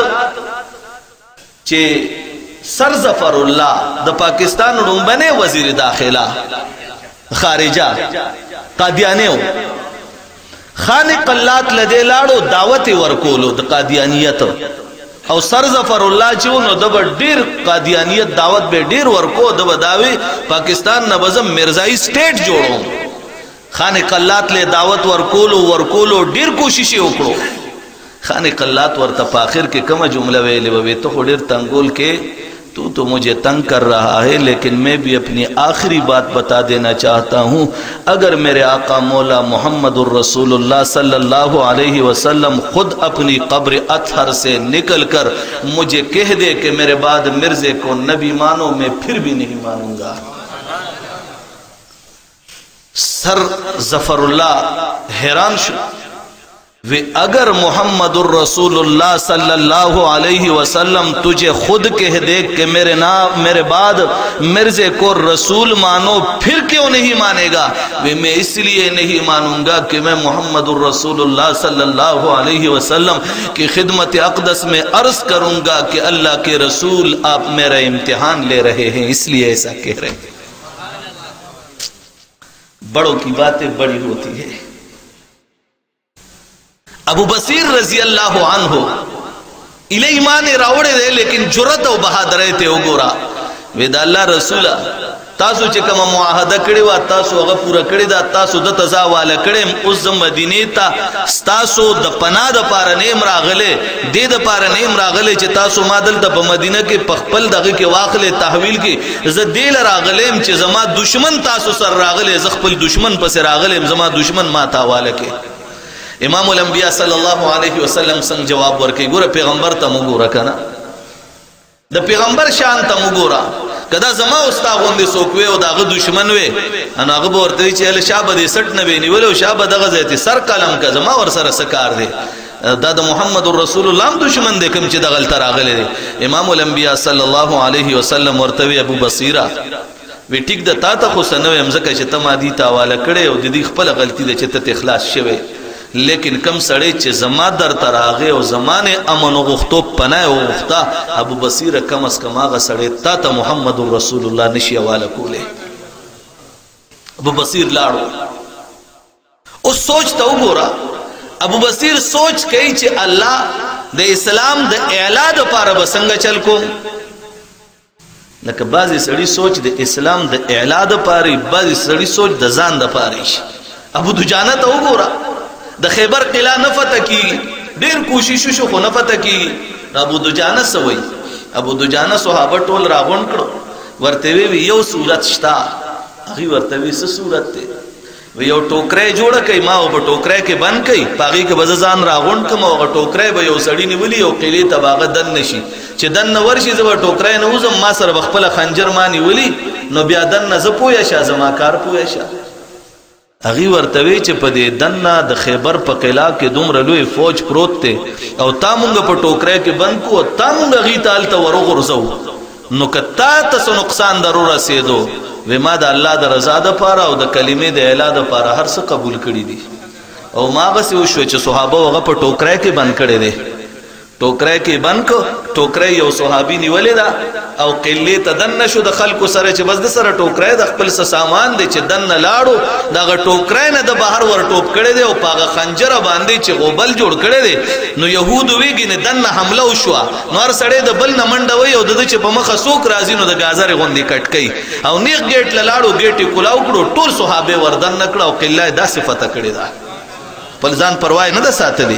چې سر ظفر الله د پاکستان رومبنه وزیر داخله خارجه قادیانیو خان قلات لدې لاړو دعوت ورکولو د قادیانیت او سر ظفر الله چې نو د ډیر قادیانیت دعوت به ډیر ورکو د بداوی پاکستان نوزم مرزائی سټیټ جوړو خان قلات له دعوت ورکولو ورکولو ډیر کوشش وکړو خان قلات ورته په اخر کې کومه جمله ویلې وې ته ډیر تنگول کې تو تو مجھے تنگ کر رہا ہے لیکن میں بھی اپنی آخری بات بتا دینا چاہتا ہوں اگر میرے آقا مولا محمد الرسول اللہ صلی اللہ علیہ وسلم خود اپنی قبر اطہر سے نکل کر مجھے کہہ دے کہ میرے بعد مرزے کو نبی مانو میں پھر بھی نہیں مانوں گا سر ظفر اللہ حیران شو وہ اگر محمد الرسول اللہ صلی اللہ علیہ وسلم تجھے خود کہہ دے کہ میرے نام میرے بعد مرزے کو رسول مانو پھر کیوں نہیں مانے گا وہ میں اس لیے نہیں مانوں گا کہ میں محمد الرسول اللہ صلی اللہ علیہ وسلم کی خدمت اقدس میں عرض کروں گا کہ اللہ کے رسول آپ میرا امتحان لے رہے ہیں اس لیے ایسا کہہ رہے ہیں بڑوں کی باتیں بڑی ہوتی ہے ابو بصیر رضی اللہ عنہ الہ ایمان راوڑے دے لیکن جرت و بہادرے تے وګورا ودا الله رسول تاسو چې کوم معاهده کړی و تاسو هغه پوره کړی دا تاسو د تزاواله کړم اوس مدینه ته تاسو د پناه د پاره نیم راغله د د پاره نیم راغله چې تاسو مادل د مدینه کې پخپل دغه کې واخله تحویل کې ز دل راغلم چې زما دشمن تاسو سر راغله ز خپل دشمن پس راغلم زما دشمن ما تاواله کې امام الانبیاء صلی الله علیه وسلم څنګه جواب ورکړي ګوره پیغمبر ته وګوره کنه د پیغمبر شان ته وګوره کدا زما استاد غوندې سوکوي او داغه دشمن وي انا هغه ورته چې له شابه دې سټ نه ویني ولو شابه دغه زیت سر قلم کا زما ور سره سکار دی دا د محمد رسول الله دشمن دې کوم چې دغه تر راغله امام الانبیاء صلی الله علیه وسلم ورته ابو بصیره وی ټیک د تا ته خو سنوي امزکه چې ته ما دي تاواله کړي او د دې خپل غلطي د چې ته اخلاص شوه لیکن کم سړی چې زما در تراغه او زمانه امن غختو پناه او غختا ابو بصیر کم اس کم هغه سړی تا ته محمد رسول الله نشي حواله کوله ابو بصیر لاړو او سوچ ته وګورا ابو بصیر سوچ کوي چې الله د اسلام د اعلان لپاره بسنګ چل کو لکه بعضې سړي سوچ د اسلام د اعلا دپاره بعضې سړي سوچ د ځان دپاره شي. ابو دجانه ته وګوره، د خیبر قلعه نه فتح کېږي، ډېر کوشش وشو خو نه فتح کېږي. ابو دجانه څه وایي؟ ابو دجانه صحابه ټول راغونډ کړو، ورته وی یو صورت شته. هغوی ورته وی څه صورت دی؟ وی یو ټوکری جوړه کوي، ما به ټوکری کې بند کوي، په هغې کې به زه ځان راغونډ کړم او هغه ټوکری به یو سړي نیولي یو قلعې ته به هغه دننه شي. چې دننه ورشي زه به ټوکری نه وځم، ما سره به خپله خنجر ما نیولي، نو بیا دننه زه پوه شه، زما کار پوه شه. هغوی ورته وی چې په دې دننه د خیبر په قلعه کې دومره لوی فوج پروت دی او تا مونږ په ټوکری کې بند کړو او تا مونږ هغوی ته هلته وروغورځوو، نو که تا ته څه نقصان در ورسېدو، وی ما د الله د رضا دپاره او د کلمې د اعلا دپاره هر څه قبول کړي دي. او ما بسې وشوه چې صحابه هغه په ټوکری کې بند کړی دی. ټوکری کې بند کړ، ټوکری یو صحابي نیولې ده او قلې ته دننه شو د خلکو سره چې بس د سره ټوکری د خپل څه سامان دی چې دننه لاړو، د هغه ټوکری نه د بهر ور ټوپ کړی دی او په هغه خنجره باندې چې غوبل جوړ کړی دی. نو یهودو ویږي نه دننه حمله وشوه، نو هر سړی د بل نه منډه وی او د ده چې په مخه څوک راځي نو د ګازرې غوندې کټ کوي او نیغ ګیټ له لاړو، ګیټ یې کولاو کړو، ټول صحابې ور دننه کړه او قله یې داسې فتح کړې ده، خپل ځان پروا یې نه ده ساتلې.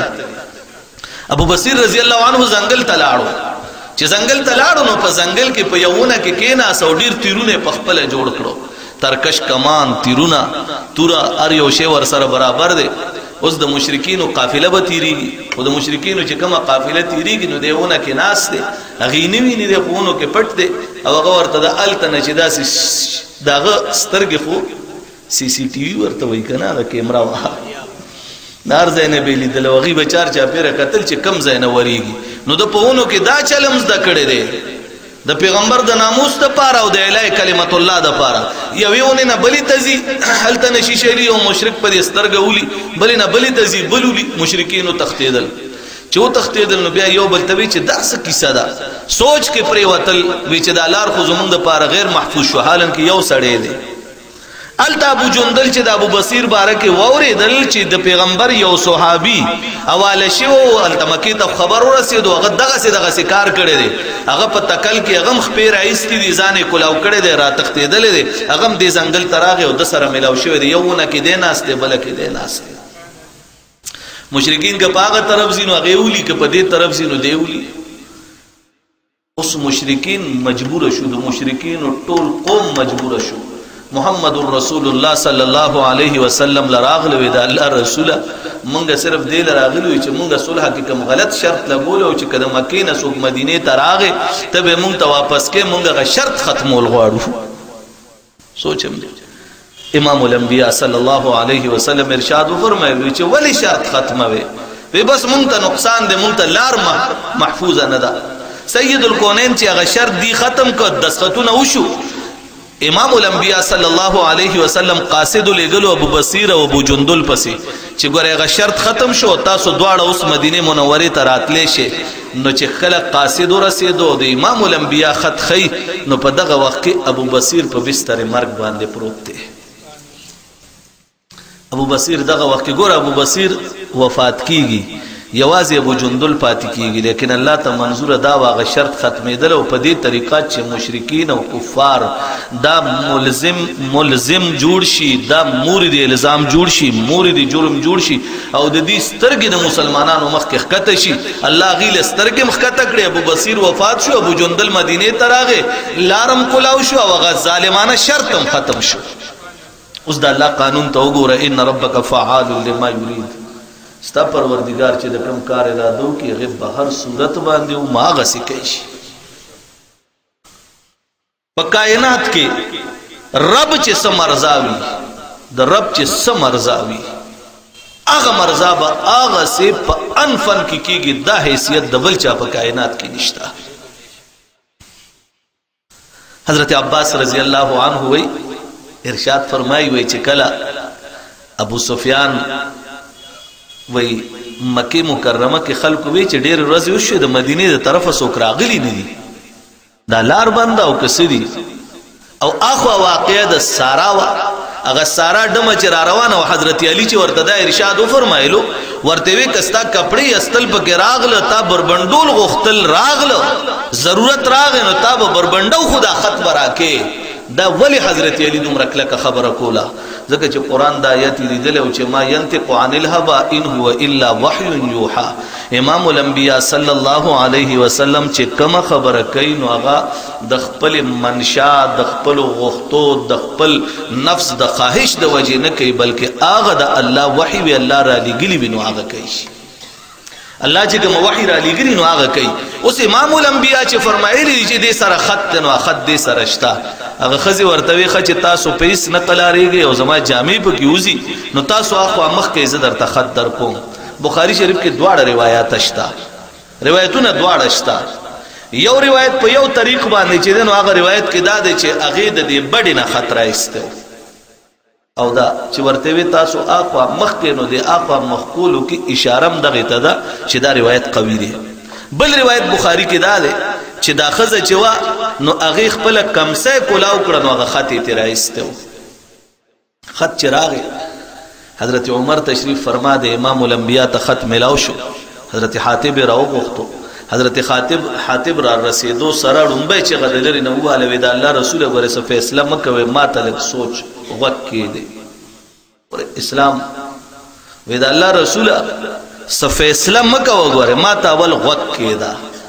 ابو بصیر رضی الله عنه ځنګل ته لاړو، چې ځنګل ته لاړو نو په ځنګل کې په یوونه کې کېناست او ډېر تیرونه په خپله جوړ کړو، ترکش کمان، تیرونه، توره، هر یو شی ورسره برابر دی. اوس د مشرکینو قافله به تیریږي، خو د مشرکینو چې کومه قافله تیریږي نو دی ونه کې ناست دی، هغې نه ویني دی، په ونو کې پټ دی او هغه ورته د هلته نه چې داسې د هغه سترګې خو سی سی ټي وي ورته وایي که نه، هغه کیمرا وه، د هر ځای نه به یې لیدل او هغوی به چار چاپېره کتل چې کم ځای نه ورېږي. نو د په ونو کې دا چل هم زده کړی دی د پیغمبر د ناموس دپاره او د اعلی کلمت الله دپاره. یوې ونې نه بلې ته ځي، هلته نه شیشه لي او مشرک په دې سترګه ولي، بلې نه بلې ته ځي، بل ولي، مشرکینو تښتېدل. چې وتښتېدل نو بیا یو بل ته وایي چې دا څه کیسه ده، سوچ کې پرېوتل، وایي چې دا لار خو زموږ دپاره غیر محفوظ شو، حالن کې یو سړی دی. الته ابو جندل چې د ابو بصیر باره کې واورېدل چې د پیغمبر یو صحابي حواله شوی، هلته مکې ته خبر ورسېدو، هغه دغسې دغسې کار کړی دی، هغه په تکل کې هغه هم خپې راایستې دي، ځان یې کلاو کړی دی، را تښتېدلی دی، هغه هم دې ځنګل ته راغی او ده سره میلاو شوی دی، یو ونه کې دی ناست دی، بله کې دی ناست دی. مشرکین که په هغه طرف ځي نو هغې ولي، که په دې طرف ځي نو دی ولي. اوس مشرکین مجبوره شو، د مشرکینو ټول قوم مجبوره شو. محمد رسول الله صلی الله علیه وسلم لراغلی وی د الله رسوله مونږ صرف دې لراغلی وی چې مونږ صلح کې کوم غلط شرط لګول او چې کله مکې نه څوک مدینې ته راغی ته به مونږ ته واپس کې مونږ هغه شرط ختمول غواړو. سوچم امام الانبیاء صلی الله علیه وسلم ارشاد وفرمایلی چې ولی شرط ختموي؟ وی بس مونږ ته نقصان دی، مونږ ته لار محفوظه نه ده. سید الکونین چې هغه شرط دی ختم کړ، دستخطونه وشو، امام الانبیاء صلی الله علیه وسلم قاصد لګلو ابو بصیر او ابو جندل پسې چې ګوره هغه شرط ختم شو، تاسو دواړه اوس مدینه منورې ته راتلی شئ. نو چې کله قاصد ورسېدو د امام الانبیاء خط خی، نو په دغه وخت کې ابو بصیر په بستر مرګ باندې پروت دی. ابو بصیر دغه وخت کې ګوره ابو بصیر وفات کیږي، یوازې ابو جندل پاتې کیږي، لیکن الله ته منظور دا واغه شرط ختمېدل او په دې طریقه چې مشرکین او کفار دا ملزم ملزم جوړ شي، دا مورد الزام جوړ شي، مورد جرم جوړ شي او د دې سترګې د مسلمانانو مخکې ښکته شي. الله هغوی له سترګې مخکته کړې، ابو بصیر وفات شو، ابو جندل مدینې ته راغی، لارم کلاو شو او هغه ظالمانه شرط هم ختم شو. اوس د الله قانون ته وګوره، ان ربک فعال لما یرید، ستا پروردگار چې د کوم کار اراده وکړي هغې په هر صورت باندې هماغسې کوي شي. په کائنات کې رب چې څه مرضا وي، د رب چې څه مرضا وي هغه مرضا به هغسې په انفن کې کېږي، دا حیثیت د بل چا په کائنات کې نشته. حضرت عباس رضی الله عنه وی ارشاد فرمایي وی چې کله ابو سفیان وی مکه مکرمه کې خلکو وی چې ډېر ورځې وشوې د مدینې د طرفه څوک راغلي نه دي، دا لار بنده او که څه دي. او اخوا واقعه د سارا وه هغه سارا ډمه چې را روانه او حضرت علی چې ورته دا ارشاد وفرمایلو ورته وی کستا کپڑے استل پکې راغله تا بربندول غختل راغله ضرورت راغې نو تا بربندو خدا خط براکه دا ولی حضرت علی دومره کلکه خبره کوله ځکه چې قرآن دا آیت لیدلی او چې ما ینطق عن الهوى ان هو الا وحی یوحى امام الانبیاء صلی الله علیه وسلم چې کومه خبره کوي نو هغه د خپل منشا د خپل غوښتو د خپل نفس د خواهش د وجې نه کوي بلکې هغه د الله وحی وی الله را لېږلي وي نو هغه کوي الله چې کوم وحی را لېږلي نو هغه کوي اوس امام الانبیاء چې فرمایلی چې دې سره خط نو خط دې سره شته هغه ښځې ورته وی ښه چې تاسو پیس نه قلاریږئ او زما جامې پکې وځي نو تاسو اخوا مخکې زه درته خط در کوم بخاري شریف کې دواړه روایات شته روایتونه دواړه شته یو روایت په یو طریق باندې چې دی نو هغه روایت کې دا دی چې هغې د دې بډې نه خط رایستی او دا چې ورته وی تاسو اخوا مخکې نو د اخوا مخکولو کې اشاره هم دغې ته ده چې دا روایت قوي دی بل روایت بخاري کې دا دی چې دا ښځه چې وه نو هغې خپله کمسی کولاو کړه نو هغه خط یې ترې رایستی و خط چې راغی حضرت عمر تشریف فرما د امام الانبیاء ته خط ملاو شو حضرت حاتب را وغوښتو حضرت حاتب حاتب را رسیدو سره ړومبی چې غه د لرې نه وواله وی د الله رسوله ګورې څه فیصله مه کوئ ما ته لږ سوچ غوږ کښېږدئ اسلام وی د الله رسوله څه فیصله مه کوه ګورې ما ته اول غوږ کښېږده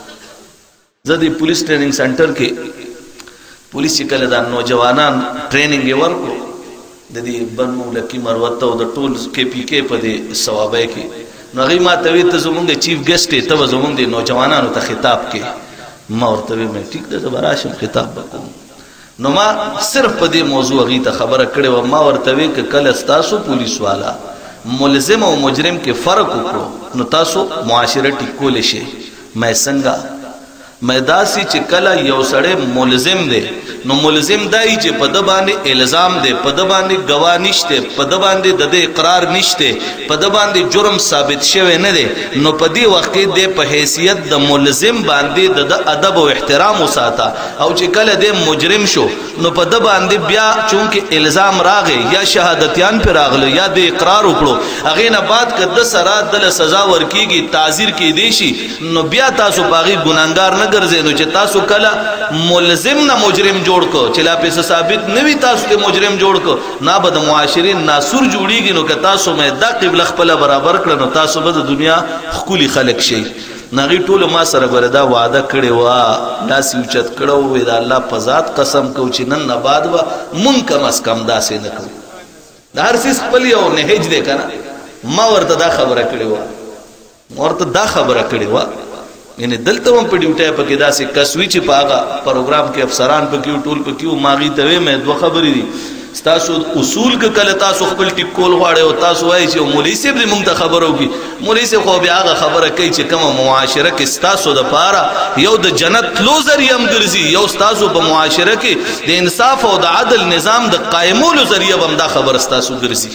زه د پولیس ټریننګ سنټر کې پولیس چې کله دا نوجوانان ټریننګ یې ورکړو د دې بنو لکي مروته او د ټول کې پی کې په دې ثوابۍ کې نو هغې ما ته وی ته زمونږ د چیف ګیسټ یې ته به زمونږ د نوجوانانو ته خطاب کې ما ورته وی مې ټیک ده زه به راشم خطاب به کوم نو ما صرف په دې موضوع هغې ته خبره کړې وه ما ورته وی که کله ستاسو پولیس والا ملزم او مجرم کې فرق وکړو نو تاسو معاشره ټیکولی شئ مې څنګه مې داسې چې کله یو سړی ملزم دی نو ملزم دای چې په د باندې الزام دی په د باندې ګواه نشته په د باندې د دې اقرار نشته په د باندې جرم ثابت شوی نه دی نو په دې وخت کې د په حیثیت د ملزم باندې د ادب او احترام وساته او چې کله د مجرم شو نو په د باندې بیا چونکه الزام راغی یا شهادتیان پر راغله یا د اقرار وکړو هغې نه بعد که د سره دله سزا ورکیږي تعزیر کیدی شي نو بیا تاسو په هغې ګناهګار نه ګرځئ نو چې تاسو کله ملزم نه مجرم جوړ کو چې لا پیسه ثابت نه وي تاسو ته مجرم جوړ کو نه به د معاشرې ناسور جوړیږي نو که تاسو مې دا قبله خپله برابر کړه نو تاسو به د دنیا ښکلي خلک شئ نو هغې ټولو ما سره ګوره دا وعده کړې وه لاس یې اوچت کړی ووی د الله په ذات قسم کوو چې نن نه بعد به مونږ کم از کم داسې نه کوو د هر څیز خپل یو نهج دی که نه ما ورته دا خبره کړې وه ما ورته دا خبره کړې وه یعنی دلته هم په ډیوټۍ پکې داسې کس وي چې په هغه پروګرام کې افسران پکې وي ټول پکې وو ما هغې ته ویې مې دوه خبرې دي ستاسو اصول که کله تاسو خپل ټیک کول غواړئ او تاسو وایئ چې مولوي صاحب دې مونږ ته خبره وکړي مولوي صاحب خو بیا هغه خبره کوي چې کومه معاشره کې ستاسو دپاره یو د جنت تلو ذریعه هم ګرځي یو ستاسو په معاشره کې د انصاف او د عدل نظام د قایمولو ذریعه به هم دا خبره ستاسو ګرځي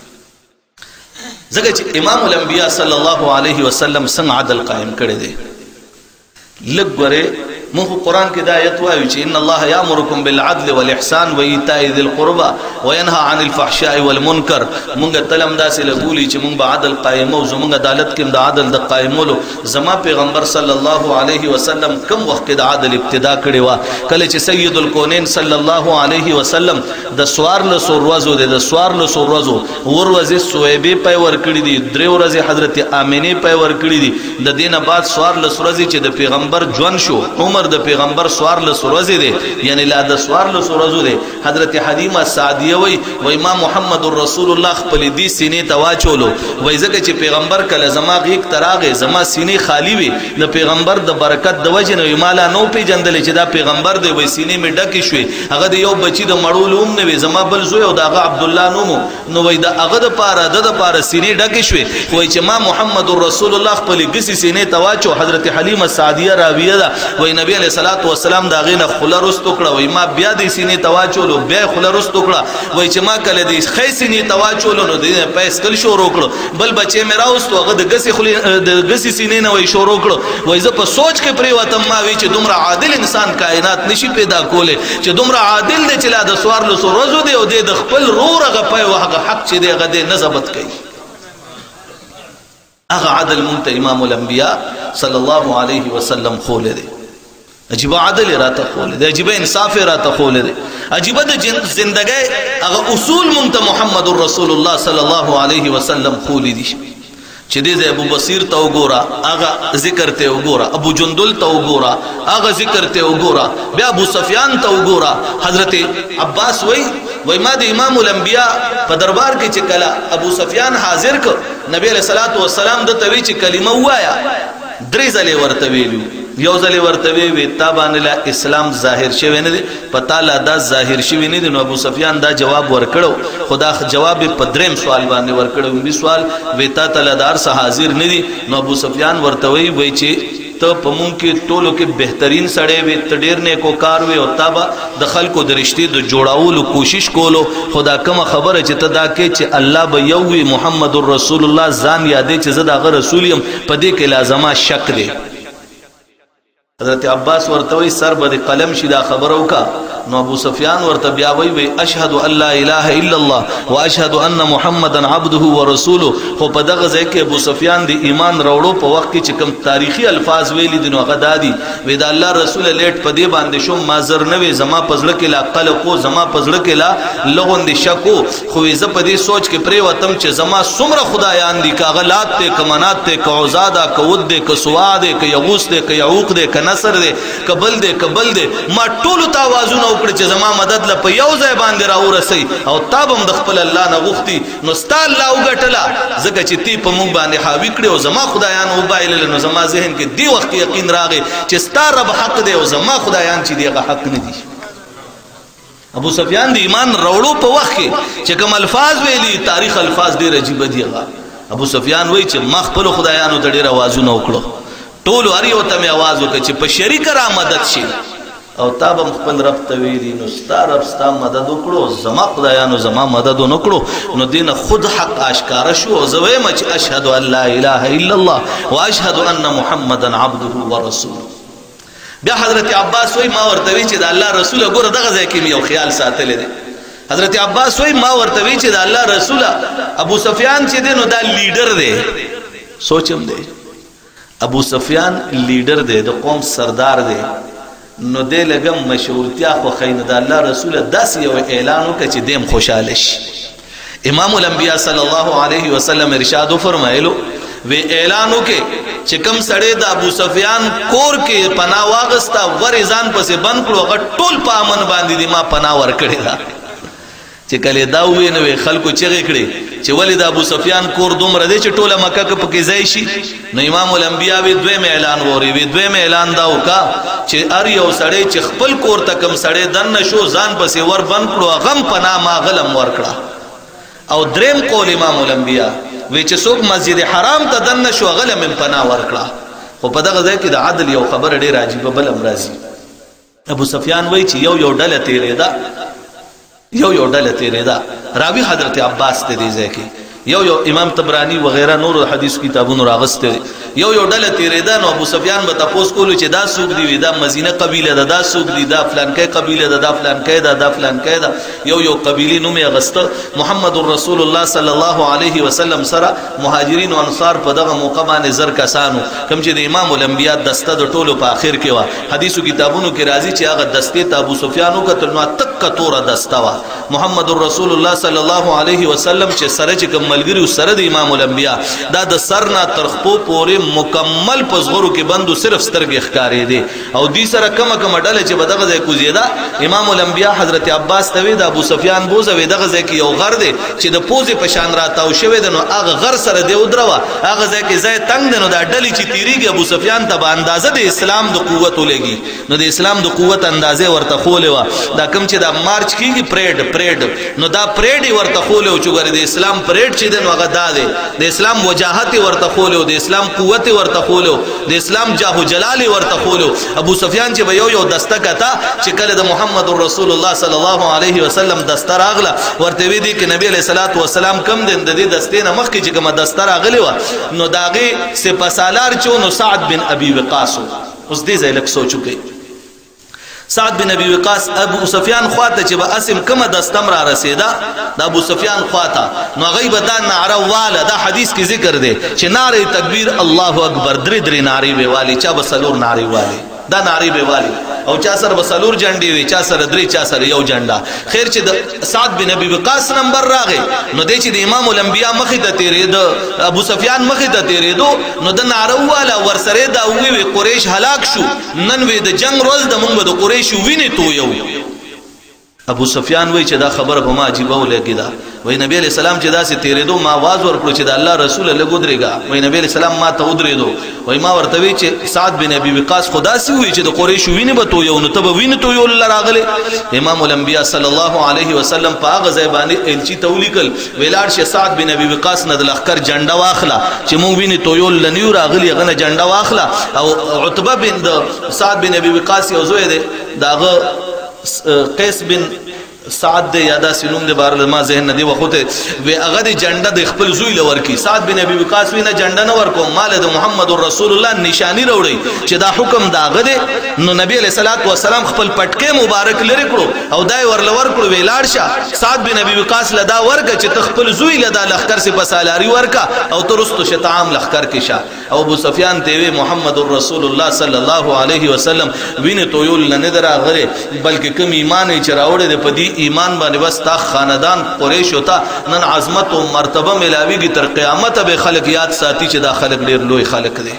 ځکه چې امام الانبیاء صلی الله علیه وسلم څنګه عدل قائم کړی دی لږ ګورې مونږ قرآن کې دا آیت وایو چې ان الله یامرکم بالعدل والاحسان وایتاء ذی القربى وینهى عن الفحشاء والمنکر مونږ تل هم داسې لګولي چې مونږ به عدل قایمو زمونږ عدالت کې هم د عدل د قایمولو زما پیغمبر صلی الله علیه وسلم کم وخت کې د عدل ابتدا کړې وه کله چې سید الکونین صلی الله علیه وسلم د څوارلسو ورځو دی د څوارلسو ورځو اووه ورځې صهیبې پی ورکړي دي درې ورځې حضرت آمنې پی ورکړي دي د دې نه بعد څوارلس ورځې چې د پیغمبر ژوند شو عمر د پیغمبر څوارلس ورځې دی یعنی لا د څوارلسو ورځو دی حضرت حلیمه سعدیه وی وی ما محمد رسول الله خپلې دې سینې ته واچولو وی ځکه چې پیغمبر کله زما غیږ ته راغی زما سینې خالی وي د پیغمبر د برکت د وجې نه وي ما لا نو پېژندلی چې دا پیغمبر دی وی سینې مې ډکې شوې هغه د یو بچي د مړولو هم نه وي زما بل زوی او د هغه عبدالله نوم نو وی د هغه دپاره د دپاره سینې ډکې شوې وی چې ما محمد رسول الله خپلې ګسې سینې ته واچو حضرت حلیمه سعدیه راویه ده وی نبی نبی علیہ الصلوۃ والسلام دا غینه خله رستو کړه وای ما بیا د سینې تواچولو بیا خله رستو کړه وای چې ما کله د خې سینې تواچولو نو د پیس کل شروع کړو بل بچي مې راوستو هغه د غسی خله د غسی سینې نه وای شروع کړو وای زه په سوچ کې پری وتم ما وی چې دومره عادل انسان کائنات نشي پیدا کوله چې دومره عادل دی چې لا د سوار له سورزو دی او د خپل رور هغه په هغه حق چې دی هغه د نسبت کوي هغه عدل مونته امام الانبیاء صلی الله علیه وسلم خوله دی عجیب عدل راته خوله دی عجیب انصاف راته خوله دی عجیب د زندګۍ هغه اصول مونته محمد رسول الله صلی الله علیه وسلم خوله دي چې دې ابو بصیر ته وګوره هغه ذکر ته وګوره ابو جندل ته وګوره هغه ذکر ته وګوره بیا ابو سفیان ته وګوره حضرت عباس وای وای ما د امام الانبیاء په دربار کې چې کله ابو سفیان حاضر ک نبی علیہ الصلوۃ والسلام د توی چې کلمه وایا درې ځلې ورته ویلو یو ځلې ورته وی تابان له اسلام ظاهر شوی نه دی پتا لا دا ظاهر شوی نه دی نو ابو سفیان دا جواب ورکړو خدا جواب په دریم سوال باندې ورکړو وی سوال ویتا تعالی دار سه حاضر نه دی نو ابو سفیان ورته وی وی چې ته په مونږ کې ټولو کې بهترین سړی وي ته ډېر نیکو کار وي او تا به د خلکو د رشتې د جوړولو کوشش کولو خدا کومه خبره چې ته دا کې چې الله به یو وي محمد رسول الله ځان یادې چې زه د هغه رسول یم په دې کې لازمه شک دی حضرت عباس ورته وی سر به قلم شي دا خبره وکا نو ابو سفیان ورته بیا وی وی اشهد ان لا اله الا الله واشهد ان محمدا عبده ورسوله خو په دغه ځای کې ابو سفیان د ایمان راوړو په وخت کې چې کوم تاریخي الفاظ ویلي دي نو هغه دادي وی دا الله رسول لیټ په دې باندې شو مازر نه وي زما پزړه کې لا قلقو زما پزړه کې لا لغون دي شکو خو زه په دې سوچ کې پرې وتم چې زما څومره خدایان دي کاغلات ته کمنات ته کوزادا کود دي کسواد دي یغوس دي یعوق دي نصر دے قبل دے قبل دے ما ټولو تاوازونه وکړي چې زما مدد ل په یو ځای باندې راورسي او تابم د خپل الله نه غوښتي نو ستا الله وګټله ځکه چې تی په مونږ باندې حاوی کړي او زما خدایان وبایلل نو زما ذهن کې دی وخت یقین راغی چې ستا رب حق دی او زما خدایان چې دی هغه حق نه دي ابو سفیان د ایمان راوړو په وخت کې چې کوم الفاظ ویلي تاریخ الفاظ ډیر عجیب دي هغه ابو سفیان وایي چې ما خپل خدایانو ته ډیر आवाजونه وکړو ټول اړ یو ته आवाज وکړي چې په شریک را مدد شي او تابم خپل رب ته ویلي نو ستا رب ستا مدد وکړو زما خدایانو زما مدد ونکړو نو دین خود حق آشکار شو او زویم چې اشهد ان لا اله الا الله واشهد ان محمدا عبده ورسوله بیا حضرت عباس وای ما ورته وی چې د الله رسول ګوره دغه ځای کې یو خیال ساتل دي حضرت عباس وای ما ورته وی چې د الله رسول ابو سفیان چې دی نو دا لیډر دی سوچم دی ابو سفیان لیډر دی د قوم سردار دی نو دی لګم مشورتیا خو خین د الله رسول داس یو اعلان وکړي چې دیم خوشاله شي امام الانبیاء صلی الله علیه وسلم ارشاد فرمایلو وی اعلان وکړي چې کوم سړی د ابو سفیان کور کې پناه واغستا ورزان پسې بند کړو هغه ټول په امن باندې دی ما پناه ورکړی دا چې کله دا وې نو خلکو چغې کړي چې ولید ابو سفیان کور دومره دی چې ټوله مکه کې پکې ځای شي نو امام الانبیاء وی دویم اعلان ووري وی دویم اعلان دا وکا چې ار یو سړی چې خپل کور ته کم سړی دن شو ځان پسې ور بند کړو غم پنا ما غلم ورکړه او دریم قول امام الانبیاء وی چې څوک مسجد حرام ته دن شو غلم پنا ورکړه خو په دغه ځای کې د عدل یو خبر ډیر عجیب بل امرازي ابو سفیان وی چې یو یو ډله تیرې ده یو یو ډله تیرې ده راوی حضرت عباس ته دی ځکه یو یو امام طبرانی وغیرہ نور حدیث کتابونو راغسته یو یو ډله تیرې ده نو ابو سفیان به تاسو کولو چې دا سوق دی دا مدینه قبیله ده دا سوق دی دا فلان کې قبیله ده دا فلان کې ده دا فلان کې ده یو یو قبیله نوم یې غسته محمد رسول الله صلی الله علیه وسلم سره مهاجرین او انصار په دغه موقع باندې زر کسانو کوم چې د امام الانبیاء دسته د ټولو په اخر کې وا حدیثو کتابونو کې راځي چې هغه دسته ته ابو سفیان وکتل نو تک تور دسته وا محمد رسول الله صلی الله علیه وسلم چې سره چې کوم ملګری سره د امام الانبیاء دا د سرنا ترخپو پورې مکمل پزغورو کې بندو صرف سترګې ښکارې دي او دې سره کمه کمه ډله چې بدغه ځای کوزیدا امام الانبیاء حضرت عباس ته وی د ابو سفیان بوزه وی دغه ځای کې یو غر دی چې د پوزې په شان راتاو شوی دی نو هغه غر سره دی ودروا هغه ځای کې ځای تنگ دی نو دا ډلې چې تیریږي ابو سفیان ته به اندازه د اسلام د قوت ولګي نو د اسلام د قوت اندازې ورته خولې وا دا کم چې دا مارچ کیږي پریډ پریډ نو دا پریډ ورته خولې او چې ګره د اسلام پریډ چې چې د نوغه داده د اسلام وجاهت ورته خولو د اسلام قوت ورته خولو د اسلام جاه و جلال ورته خولو ابو سفیان چې به یو یو دسته کتا چې کله د محمد رسول الله صلی الله علیه وسلم دسته راغله ورته وی دي چې نبی علیہ الصلوۃ والسلام کم دین د دې دستې نه مخکې چې کومه دسته راغلی و نو داغه سپاسالار چو نو سعد بن ابي وقاص اوس دې ځای لک سوچو کوي سعد بن ابي وقاص ابو سفیان خواته چې به اسم کومه دستم را رسیدا د ابو سفیان خواته نو غیب دا نعره واله دا حدیث کې ذکر دی چې نعره تکبیر الله اکبر درې درې نعره وی والی چا بسلور نعره والی دا نعره به والی او چا سره بسلور جنډي وي چا سره درې چا سره یو جنډا خیر چې د سعد بن ابي وقاص نمبر راغی نو د چې د امام الانبیاء مخې ته تیرېد ابو سفیان مخې ته تیرېدو نو د نعره والا ورسره دا وی قریش هلاک شو نن وی د جنگ روز د مونږ د قریش وینې تو یو ابو سفیان وی چې دا خبره به ما عجیبه ولګی دا وای نبی علیہ السلام چې دا سي تیرېدو ما आवाज ورکړو چې د الله رسول له ګدريګا وای نبی علیہ السلام ما ته ودرېدو وای ما ورته وی چې سعد بن ابي وقاص خدا سي وی چې د قریش وینې به تو یو نو ته وینې تو یو لراغله امام الانبیاء صلی الله علیه وسلم په هغه ځای باندې الچی تولیکل ویلاړ شه سعد بن ابي وقاص نه د لخر جنډا واخلا چې مونږ وینې تو یو لنیو راغلی غنه جنډا واخلا او عتبه بن سعد بن ابي وقاص یو زوی دی داغه قیس بن سعد دے یادا سنوم دے بار ما ذهن ندی وخته و هغه د جنډه د خپل زوی لور کی سعد بن ابي وقاص وینه جنډه نه ورکو مال د محمد رسول الله نشانی وروړي چې دا حکم داغه دی نو نبی علیہ الصلوۃ والسلام خپل پټکه مبارک لری کړو او دای ور لور کړو ویلاړ شه سعد بن ابي وقاص لدا ورګه چې تخپل زوی لدا لخر سي پسالاری ورکا او ترستو شتعام لخر کې شه او ابو سفیان ته وی محمد رسول الله صلی الله علیه وسلم وینه تو یول نه درا غره بلکې کوم ایمان چې راوړي د پدی ایمان باندې بس تا خاندان قریش ہوتا نن عظمت او مرتبه ملاویږي تر قیامت به خلق یاد ساتي چې دا خلق ډیر لوی خلق دي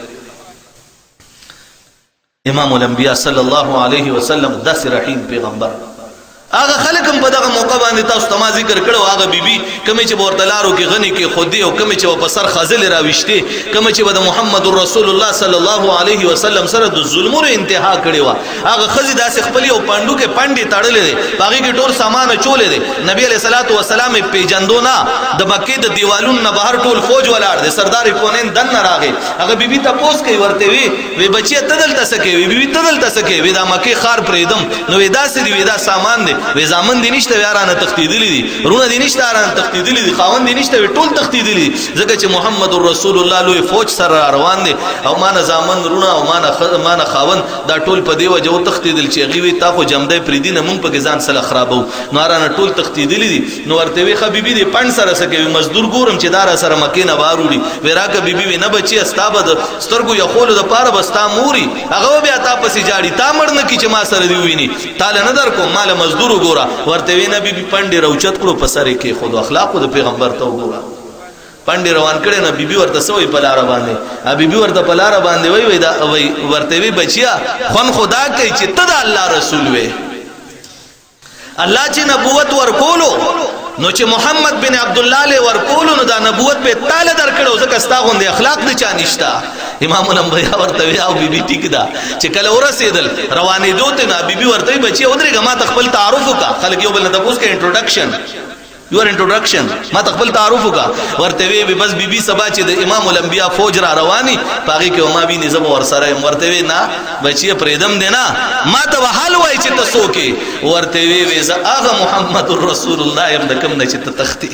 امام الانبیاء صلی الله علیه وسلم داس رحیم پیغمبر هغه خلک هم په دغه موقع باندې تاسو ته ما ذکر کړو هغه بیبي کمی چې ورتلارو کې غنی کې خودي او کمی چې په سر خازل راويشته کمی چې د محمد رسول الله صلی الله علیه وسلم سره د ظلمونو انتها کړی و هغه خزي داسې خپل او پاندو کې پاندې تړلې دي باغی کې ټول سامان چولې دي نبی علیہ الصلوۃ والسلام پیجندو نه د مکه د دیوالونو نه بهر ټول فوج ولاړ دي سردار کونین دن راغی هغه بیبي تاسو کوي ورته وی وی بچی تدل تسکه وی بیبي تدل تسکه وی دا مکه خار پریدم نو وی داسې دی وی دا سامان دی وی زامن دي نشته یارانه تختیدلی دي رونه دي نشته یارانه تختیدلی دي خاوند دي نشته ټول تختیدلی ځکه چې محمد رسول الله لوی فوج سره روان دي او مان زامن رونه او مان مان خاوند دا ټول په دی وجه تختیدل چې غوي تا خو جمدې پریدینه مونږ په ځان سره خرابو نارانه ټول تختیدلی دي نو ورته وی حبيبي دي پند سره سکه مزدور ګورم چې دار سره مکه نه واروړي وراکه بیبي وی نه بچي استابد سترګو یو خول د پاره بستا موري هغه بیا تا پسې جاړي تا مړنه کی چې ما سره دی ویني تعالی نه در کو مال مزدور ګورا ورته وینا بي پندې روچت کړو پسره کې خود اخلاق د پیغمبر ته وګورا پندې روان کړي نه بيبي ورته سوې پلار باندې ا بيبي ورته پلار باندې وای وای دا وای ورته وی بچیا خون خدا کوي چې ته د الله رسول وې الله چې نبوت ورکولو نو چې محمد بن عبد الله له ورکولو نو دا نبوت په تعالی درکړو ځکه ستا غوندې اخلاق نه چا نشتا امام الانبیاء ورته وی او بیبي ټیک دا چې کله ورسېدل روانې دوته نه بیبي ورته بچي ودرېګه ما تخپل تعارف وکا خلک یو بل نه تاسو کې انټروډکشن یور انټروډکشن ما تخپل تعارف وکا ورته وی بس بیبي سبا چې د امام الانبیاء فوج را رواني پاږي کې ما بي نظم ور سره ورته وی نه بچي پرېدم دینا ما ته حال وای چې تاسو کې ورته وی وی زه هغه محمد رسول الله يم د کوم نه چې تختی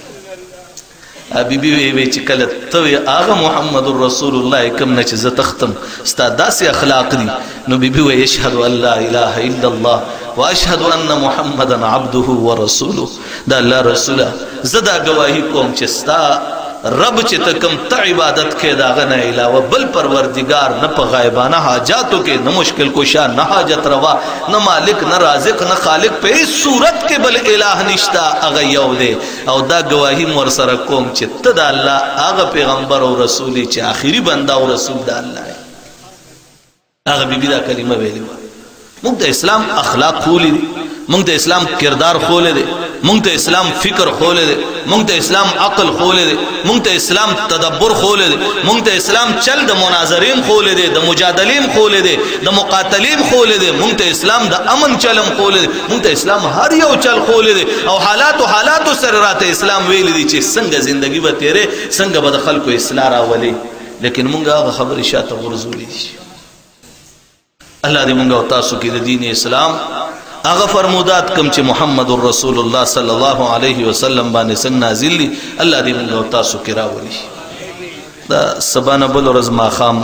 بیبي وی وی چې کله ته هغه محمد رسول الله کوم نه چې زه تختم ستا داسې اخلاق دي نو بیبي وی اشهد ان لا اله الا الله واشهد ان محمدا عبده ورسوله دا الله رسوله زدا گواہی کوم چې ستا رب چې تکم ته عبادت کې داغه نه علاوه بل پروردگار نه په غایبانه حاجاتو کې نه مشکل کوشا نه حاجت روا نه مالک نه رازق نه خالق په هیڅ صورت کې بل الہ نشتا هغه یو دی او دا گواہی مور سره کوم چې ته د الله هغه پیغمبر او رسول چې آخري بنده او رسول د الله هغه بیبي دا کلمه ویلې و موږ د اسلام اخلاق خولې موږ د اسلام کردار خولې دي مونږ ته اسلام فکر خولې دی مونږ ته اسلام عقل خولې دی مونږ ته اسلام تدبر خولې دی مونږ ته اسلام چل د مناظرین خولې دی د مجادلین خولې دی د مقاتلین خولې دی مونږ ته اسلام د امن چلم خولې دی مونږ ته اسلام هر یو چل خولې دی او حالات او حالات سره راته اسلام ویل دي چې څنګه ژوندۍ به تیرې څنګه به د خلکو اصلاح راولي لیکن مونږ هغه خبرې شاته غورځولې دي الله دې مونږ او تاسو کې د دین اسلام هغه فرمودات کوم چې محمد رسول الله صلی الله علیه وسلم باندې څنګه نازل دي الله دې مونږ او تاسو کې راولي دا سبانه بل ورځ ماښام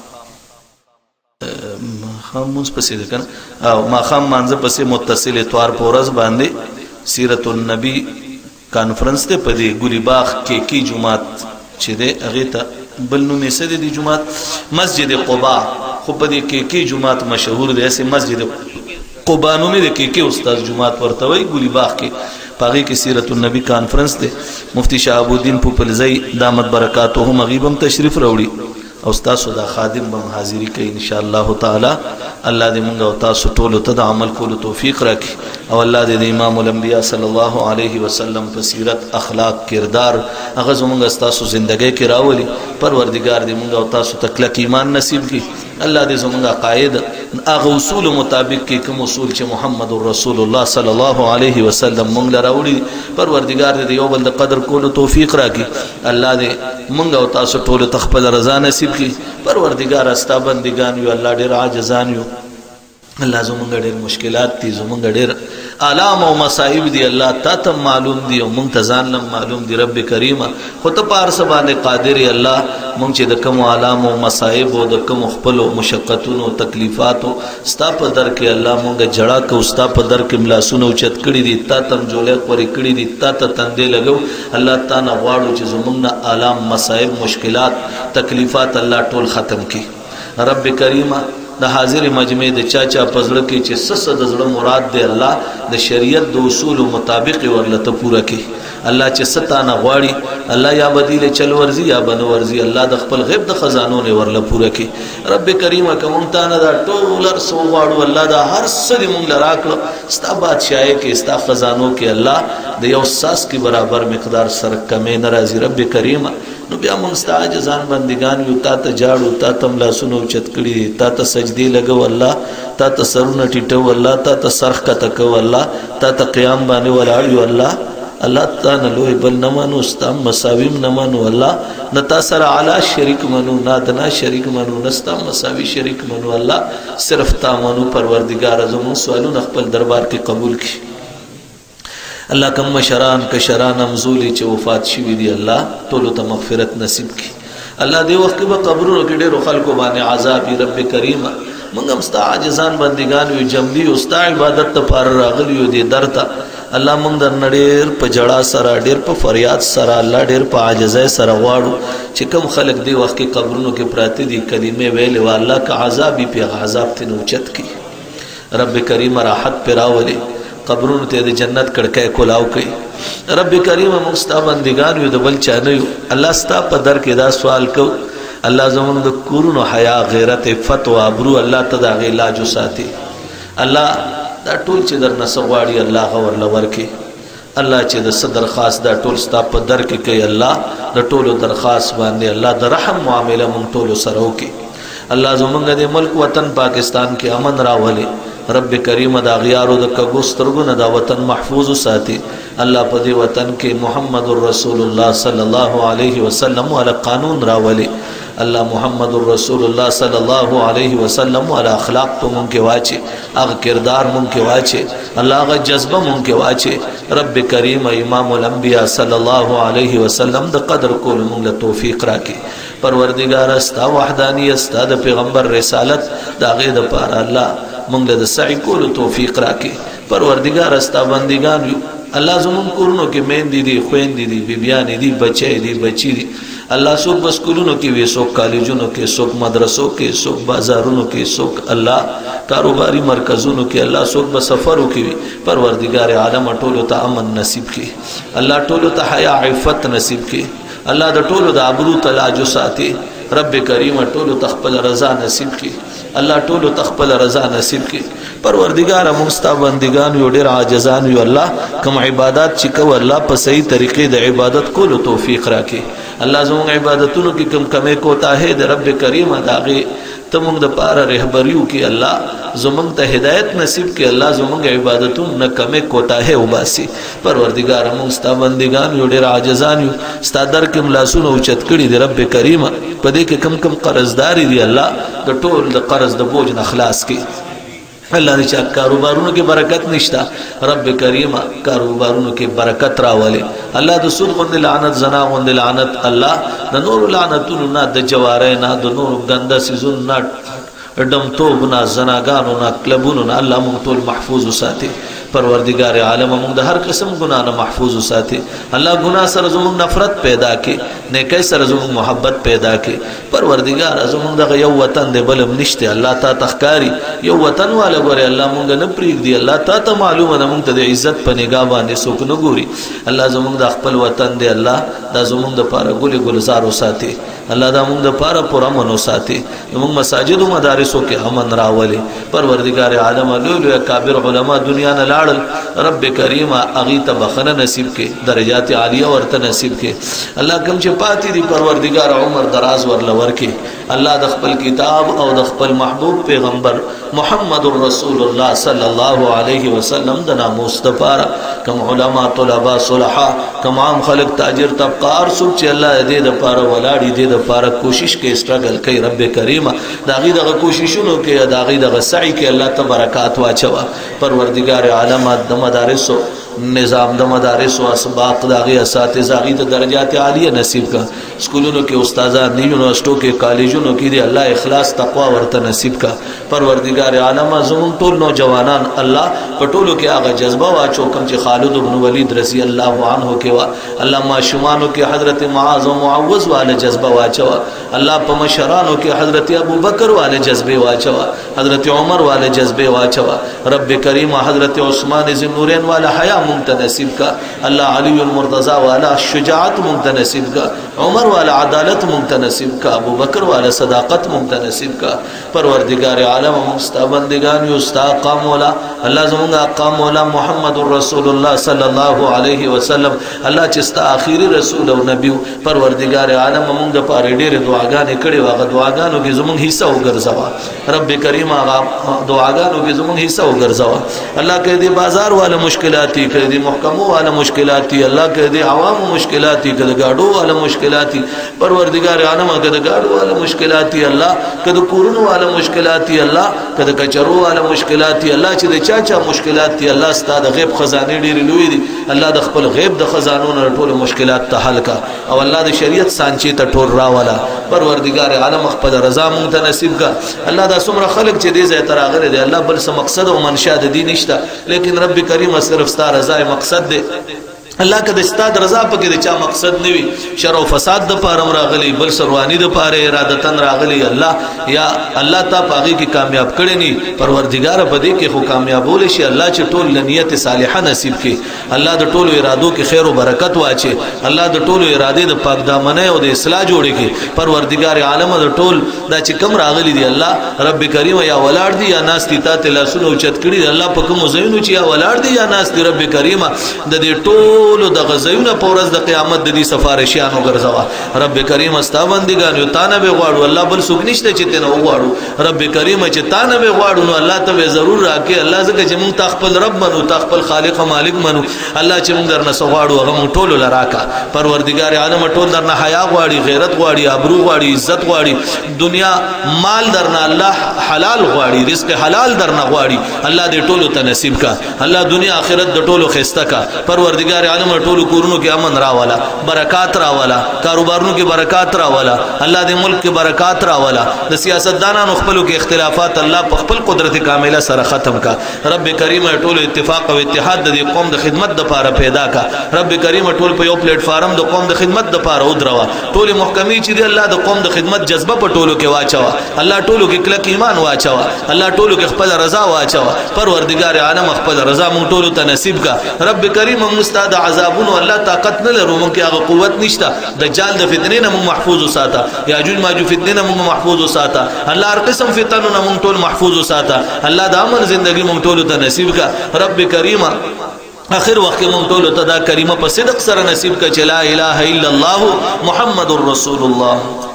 ماښام مونځ پسې ده کنه او ماښام مانځه پسې متصل اتوار په ورځ باندې سیرت النبی کانفرنس ته په دې ګلی باغ کې کی جمعات چې ده هغه ته بل نوم یې څه دی جمعات مسجد قباء خو په دې کې کی جمعات مشهور دی اسې مسجد قباء نوم یې کې کې استاد جمعات ورته وی ګلی باغ کې پاغي کې سیرت النبی کانفرنس ته مفتی شهاب الدین پوپلزئی دامت برکاتهم غیبم تشریف راوړي او تاسو دا خادم بم حاضری کوي ان شاء الله تعالی الله دې موږ او تاسو ټول ته د عمل کولو توفیق راکړي او الله دې د امام الانبیاء صلی الله علیه وسلم په سیرت اخلاق کردار هغه زموږ تاسو ژوندۍ کې راولي پروردگار دې موږ او تاسو ته کلک ایمان نصیب کړي الله دې زموږ عقاید هغه اصول مطابق کې کوم اصول چې محمد رسول الله صلی الله علیه وسلم موږ لراوړي پروردگار دې یو بل د قدر کولو توفیق راکړي الله دې موږ او تاسو ټول ته خپل رضا نصیب کی پروردگار استا بندگان یو الله ډیر عاجزان یو الله زمونږ ډیر مشکلات دي زمونږ ډیر آلام او مصائب دي الله تا ته معلوم دي او مونږ ته ځان لم معلوم دي رب کریم خو ته پار سبانه قادر الله مونږ چې د کوم آلام او مصائب او د کوم خپل مشقتونو تکلیفاتو ستا په در کې الله مونږ جړه کو ستا په در کې ملاسونو چت کړي دي تا تم جولې پرې کړي دي تا ته تندې لګو الله تعالی غواړو چې زمونږ آلام مصائب مشکلات تکلیفات الله ټول ختم کړي رب کریم د حاضر مجمع د چاچا پزړه کې چې سس د زړه مراد دی الله د شریعت د اصول مطابق ورلته پوره کړي الله چې ستانه غواړي الله یا بدیل چل ورزي یا بن ورزي الله د خپل غیب د خزانو نه ورله پوره کړي رب کریم کوم تا نه دا ټول سو غواړو الله دا هر څه دې مونږ لراکړو ستا بادشاہي کې ستا خزانو کې الله د یو ساس کې برابر مقدار سره کمې ناراضي رب کریم نو بیا مونږ ستا عاجزان بندگان یو تا ته جاړو تا ته ملاسونو چت کړي تا ته سجدي لګو الله تا ته سرونه ټیټو الله تا ته سرخ کته کو الله تا ته قیام باندې ولاړ یو الله الله تعالی لوی بل نمانو استام مساویم نمانو الله نتا سره علا شریک منو نادنا شریک منو نستا مساوی شریک منو الله صرف تا منو پروردگار زمون سوالونه خپل دربار کې قبول کړي الله کم مشران کشران امزولی چې وفات شوی دی الله ټول ته مغفرت نصیب کړي الله دې وخت په قبرونو کې ډېر خلکو باندې عذاب رب کریم موږ هم ستا عاجزان بندگان یو جملي او ستا عبادت ته پر راغلی یو دې درته الله موږ در نړیر په جړه سره ډیر په فریاد سره الله ډیر په عاجزۍ سره غواړو چې کوم خلک دی وخت کې قبرونو کې پراته دي کلمې ویلې و الله کا عذاب په عذاب ته نوچت کی رب کریم راحت پر راولي قبرونو ته د جنت کړکې کولاو کوي رب کریم موږ ستا بندگان یو د بل چا نه یو الله ستا په در کې دا سوال کو الله زموږ د کورونو حیا غیرت فتوا ابرو الله ته دا علاج ساتي الله دا ټول چې در نسغواړي الله غور لور کې الله چې د صدر خاص دا ټول ستا په در کې کوي الله د ټولو درخواست باندې الله د رحم معامله مونږ ټولو سره وکړي الله زمونږ د ملک وطن پاکستان کې امن راولي رب کریم دا غیارو د کګو سترګو دا وطن محفوظ ساتي الله په دې وطن کې محمد رسول الله صلی الله علیه وسلم علی قانون راولي الله محمد رسول الله صلی الله علیه وسلم علی اخلاق تو مونږ کې واچي هغه کردار مونږ کې واچي الله هغه جذبه مونږ کې واچي رب کریم امام الانبیاء صلی الله علیه وسلم د قدر کول مونږ له توفیق راکړي پروردگار استا وحدانیت استا د پیغمبر رسالت دا غي د پاره الله مونږ له سعی کول توفیق راکړي پروردگار استا بندگان یو الله زمون کورونو کې مین دي دي خويند دي بیبيان دي بچي دي بچي دي الله سوک بسکولونو کې وي سوک کالجونو کې سوک مدرسو کې سوک بازارونو کې سوک الله کاروباری مرکزونو کې الله سوک بسفرو کې وي پروردگار عالم ټولو ته امن نصیب کړي الله ټولو ته حیا عفت نصیب کړي الله د ټولو د ابرو تلاجو ساتي رب کریم ټولو ته خپل رضا نصیب کړي الله ټولو تخپل رضا نصیب کی پروردگار موږ ستا بندگان یو ډیر عاجزان یو الله کوم عبادت چې کو الله په صحیح طریقې د عبادت کولو توفیق راکړي الله زموږ عبادتونو کې کم کمې کوتاهی د رب کریم داغه ته موږ د پاره رهبریو کې الله زموږ ته هدایت نصیب کې الله زموږ عبادتونو نه کمې کوتاهی وباسي پروردگار موږ ستا بندگان یو ډیر عاجزان یو ستا در کې ملاسونه اوچت کړي د رب کریم په دې کې کم کم قرضداري دی الله د ټول د قرض د بوج نه خلاص کړي الله دې چې کاروبارونو کې برکت نشتا رب کریم کاروبارونو کې برکت راولي الله د سود غند لعنت زنا غند لعنت الله د نور لعنتونو نه د جواره نه د نور غنده سيزون نه دم توب نه زناګانو نه کلبونو نه الله موږ ټول محفوظ وساتي پروردگار عالم موږ د هر قسم ګناه نه محفوظ وساتي الله ګناه سره زموږ نفرت پیدا کړي نیکي سره زموږ محبت پیدا کړي پروردگار زموږ د یو وطن د بلم نشته الله تا تخکاری یو وطن والا ګوري الله موږ نه پریږدي الله تا ته معلومه ده موږ ته د عزت په نگاه باندې څوک نه ګوري الله زموږ د خپل وطن دی الله دا زموږ د پاره ګل ګلزار وساتي الله دا موږ د پاره پر امن وساتي موږ مساجد او مدارسو کې امن راولي پروردگار عالم لولو کابر علما دنیا نه لاړل رب کریم اغي ته بخنه نصیب کې درجات عالیه ورته نصیب کې الله کوم چې پاتې دي پروردگار عمر دراز ورلور کې الله د خپل کتاب او د خپل محبوب پیغمبر محمد رسول الله صلی الله علیه وسلم د ناموس لپاره کوم علما طلباء صلحا کوم عام خلق تاجر طبقار سوق چې الله دې د لپاره ولاړی دې د لپاره کوشش کې استرګل کوي رب کریم دا غي د کوششونو کې دا غي د سعی کې الله ته برکات واچوا پروردگار عالم د مدارسو نظام د مدارس او اسباق داغي اساتذه غي ته درجات عالیه نصیب کا سکولونو کې استادان دی یونیورسيټو کې کالجونو کې دی الله اخلاص تقوا ورته نصیب کا پروردگار عالم زمون ټول نوجوانان الله پټولو کې هغه جذبه واچو کوم چې خالد بن ولید رضی الله عنه کې وا الله ماشومانو کې حضرت معاذ او معوذ والے جذبه واچو الله په مشرانو کې حضرت ابو بکر والے جذبه واچو حضرت عمر والے جذبه واچو رب کریم حضرت عثمان ذی النورین والا حیا منتنسب کا اللہ علی المرتضی والا شجاعت منتنسب کا عمر والا عدالت منتنسب کا ابو بکر والا صداقت منتنسب کا پروردگار عالم مستبندگان یستا قام مولا اللہ زمانہ قام مولا محمد رسول اللہ صلی اللہ علیہ وسلم اللہ چستا آخری رسول و نبی پروردگار عالم مونږ د پاره ډېر دعاګانې کړې واغه دعاګانو کې زمونږ حصہ وګرځوا رب کریم هغه دعاګانو کې زمونږ حصہ وګرځوا الله کې دې بازار والا مشکلاتي کې دې محکمو والا مشکلاتي الله کې دې عوام مشکلاتي کې دې گاډو والا مشکلاتي پروردگار عالم کې دې گاډو والا مشکلاتي الله کې دې کورونو والا مشکلاتي الله کې دې کچرو والا مشکلاتي الله چې دې چا چا مشکلاتي الله ستاسو غیب خزانه ډېر لوی دي الله د خپل غیب د خزانو نه ټول مشکلات ته حل کا او الله د شریعت سانچې ته ټول راولا پروردگار عالم خپل رضا مونږ ته نصیب کا الله دا څومره خلق چې دې ځای ته راغلي دي الله بل څه مقصد او منشا د دین نشته لیکن رب کریم صرف ستاره رضا مقصد دی الله که د استاد رضا پکې د چا مقصد نیوي شر او فساد د پاره راغلي بل سروانی د پاره ارادتن راغلي الله یا الله تا پاغي کې کامیاب کړي ني پروردگار په دې کې خو کامیابول شي الله چې ټول لنیت صالحه نصیب کړي الله د ټولو ارادو کې خیر او برکت واچي الله د ټولو اراده د پاک دامنه او د اصلاح جوړي کړي پروردگار عالم د ټول دا چې کم راغلي دي الله رب کریم یا ولاد دي یا ناس دي تا ته لاسونه اوچت کړي الله په کوم زینو چې یا ولاد دي یا ناس دي رب کریم د دې ټول ټول د غزيونه پورز د قیامت د دې سفارشیانو ګرځوا رب کریم استا بندګان یو تانه به غواړو الله بل څوک نشته چې تنه وغواړو رب کریم چې تانه به غواړو نو الله ته ضرور راکې الله زکه چې مونږ تخپل رب منو تخپل خالق او مالک منو الله چې مونږ درنه سغواړو هغه مونږ ټول لراکا پروردگار عالم ټول درنه حیا غواړي غیرت غواړي ابرو غواړي عزت غواړي دنیا مال درنه الله حلال غواړي رزق حلال درنه غواړي الله دې ټول ته نصیب کا الله دنیا آخرت د ټولو خسته کا پروردگار عالم ټولو کورونو کې امن راوالا برکات راوالا کاروبارونو کې برکات راوالا الله دې ملک کې برکات راوالا د سیاستدانانو خپلو کې اختلافات الله په خپل قدرت کامله سره ختم کا رب کریم ټول اتفاق او اتحاد د قوم د خدمت د لپاره پیدا کا رب کریم ټول په یو پلیټ فارم د قوم د خدمت د لپاره ودروا ټول محکمي چې دی الله د قوم د خدمت جذبه په ټولو کې واچوا الله ټولو کې کلک ایمان واچوا الله ټولو کې خپل رضا واچوا پروردگار عالم خپل رضا مونږ ټولو ته نصیب کا رب کریم مستعد عذابونو الله طاقت نه لرو مونږ کې هغه قوت نشته دجال د فتنې نه مونږ محفوظ وساته یاجوج ماجوج فتنې نه مونږ محفوظ وساته الله هر قسم فتنو نه مونږ ټول محفوظ وساته الله د امن ژوندۍ مونږ ټول ته نصیب کا رب کریم آخر وقت مونږ ټول ته دا کریمه په صدق سره نصیب کا چې لا اله الا الله محمد رسول الله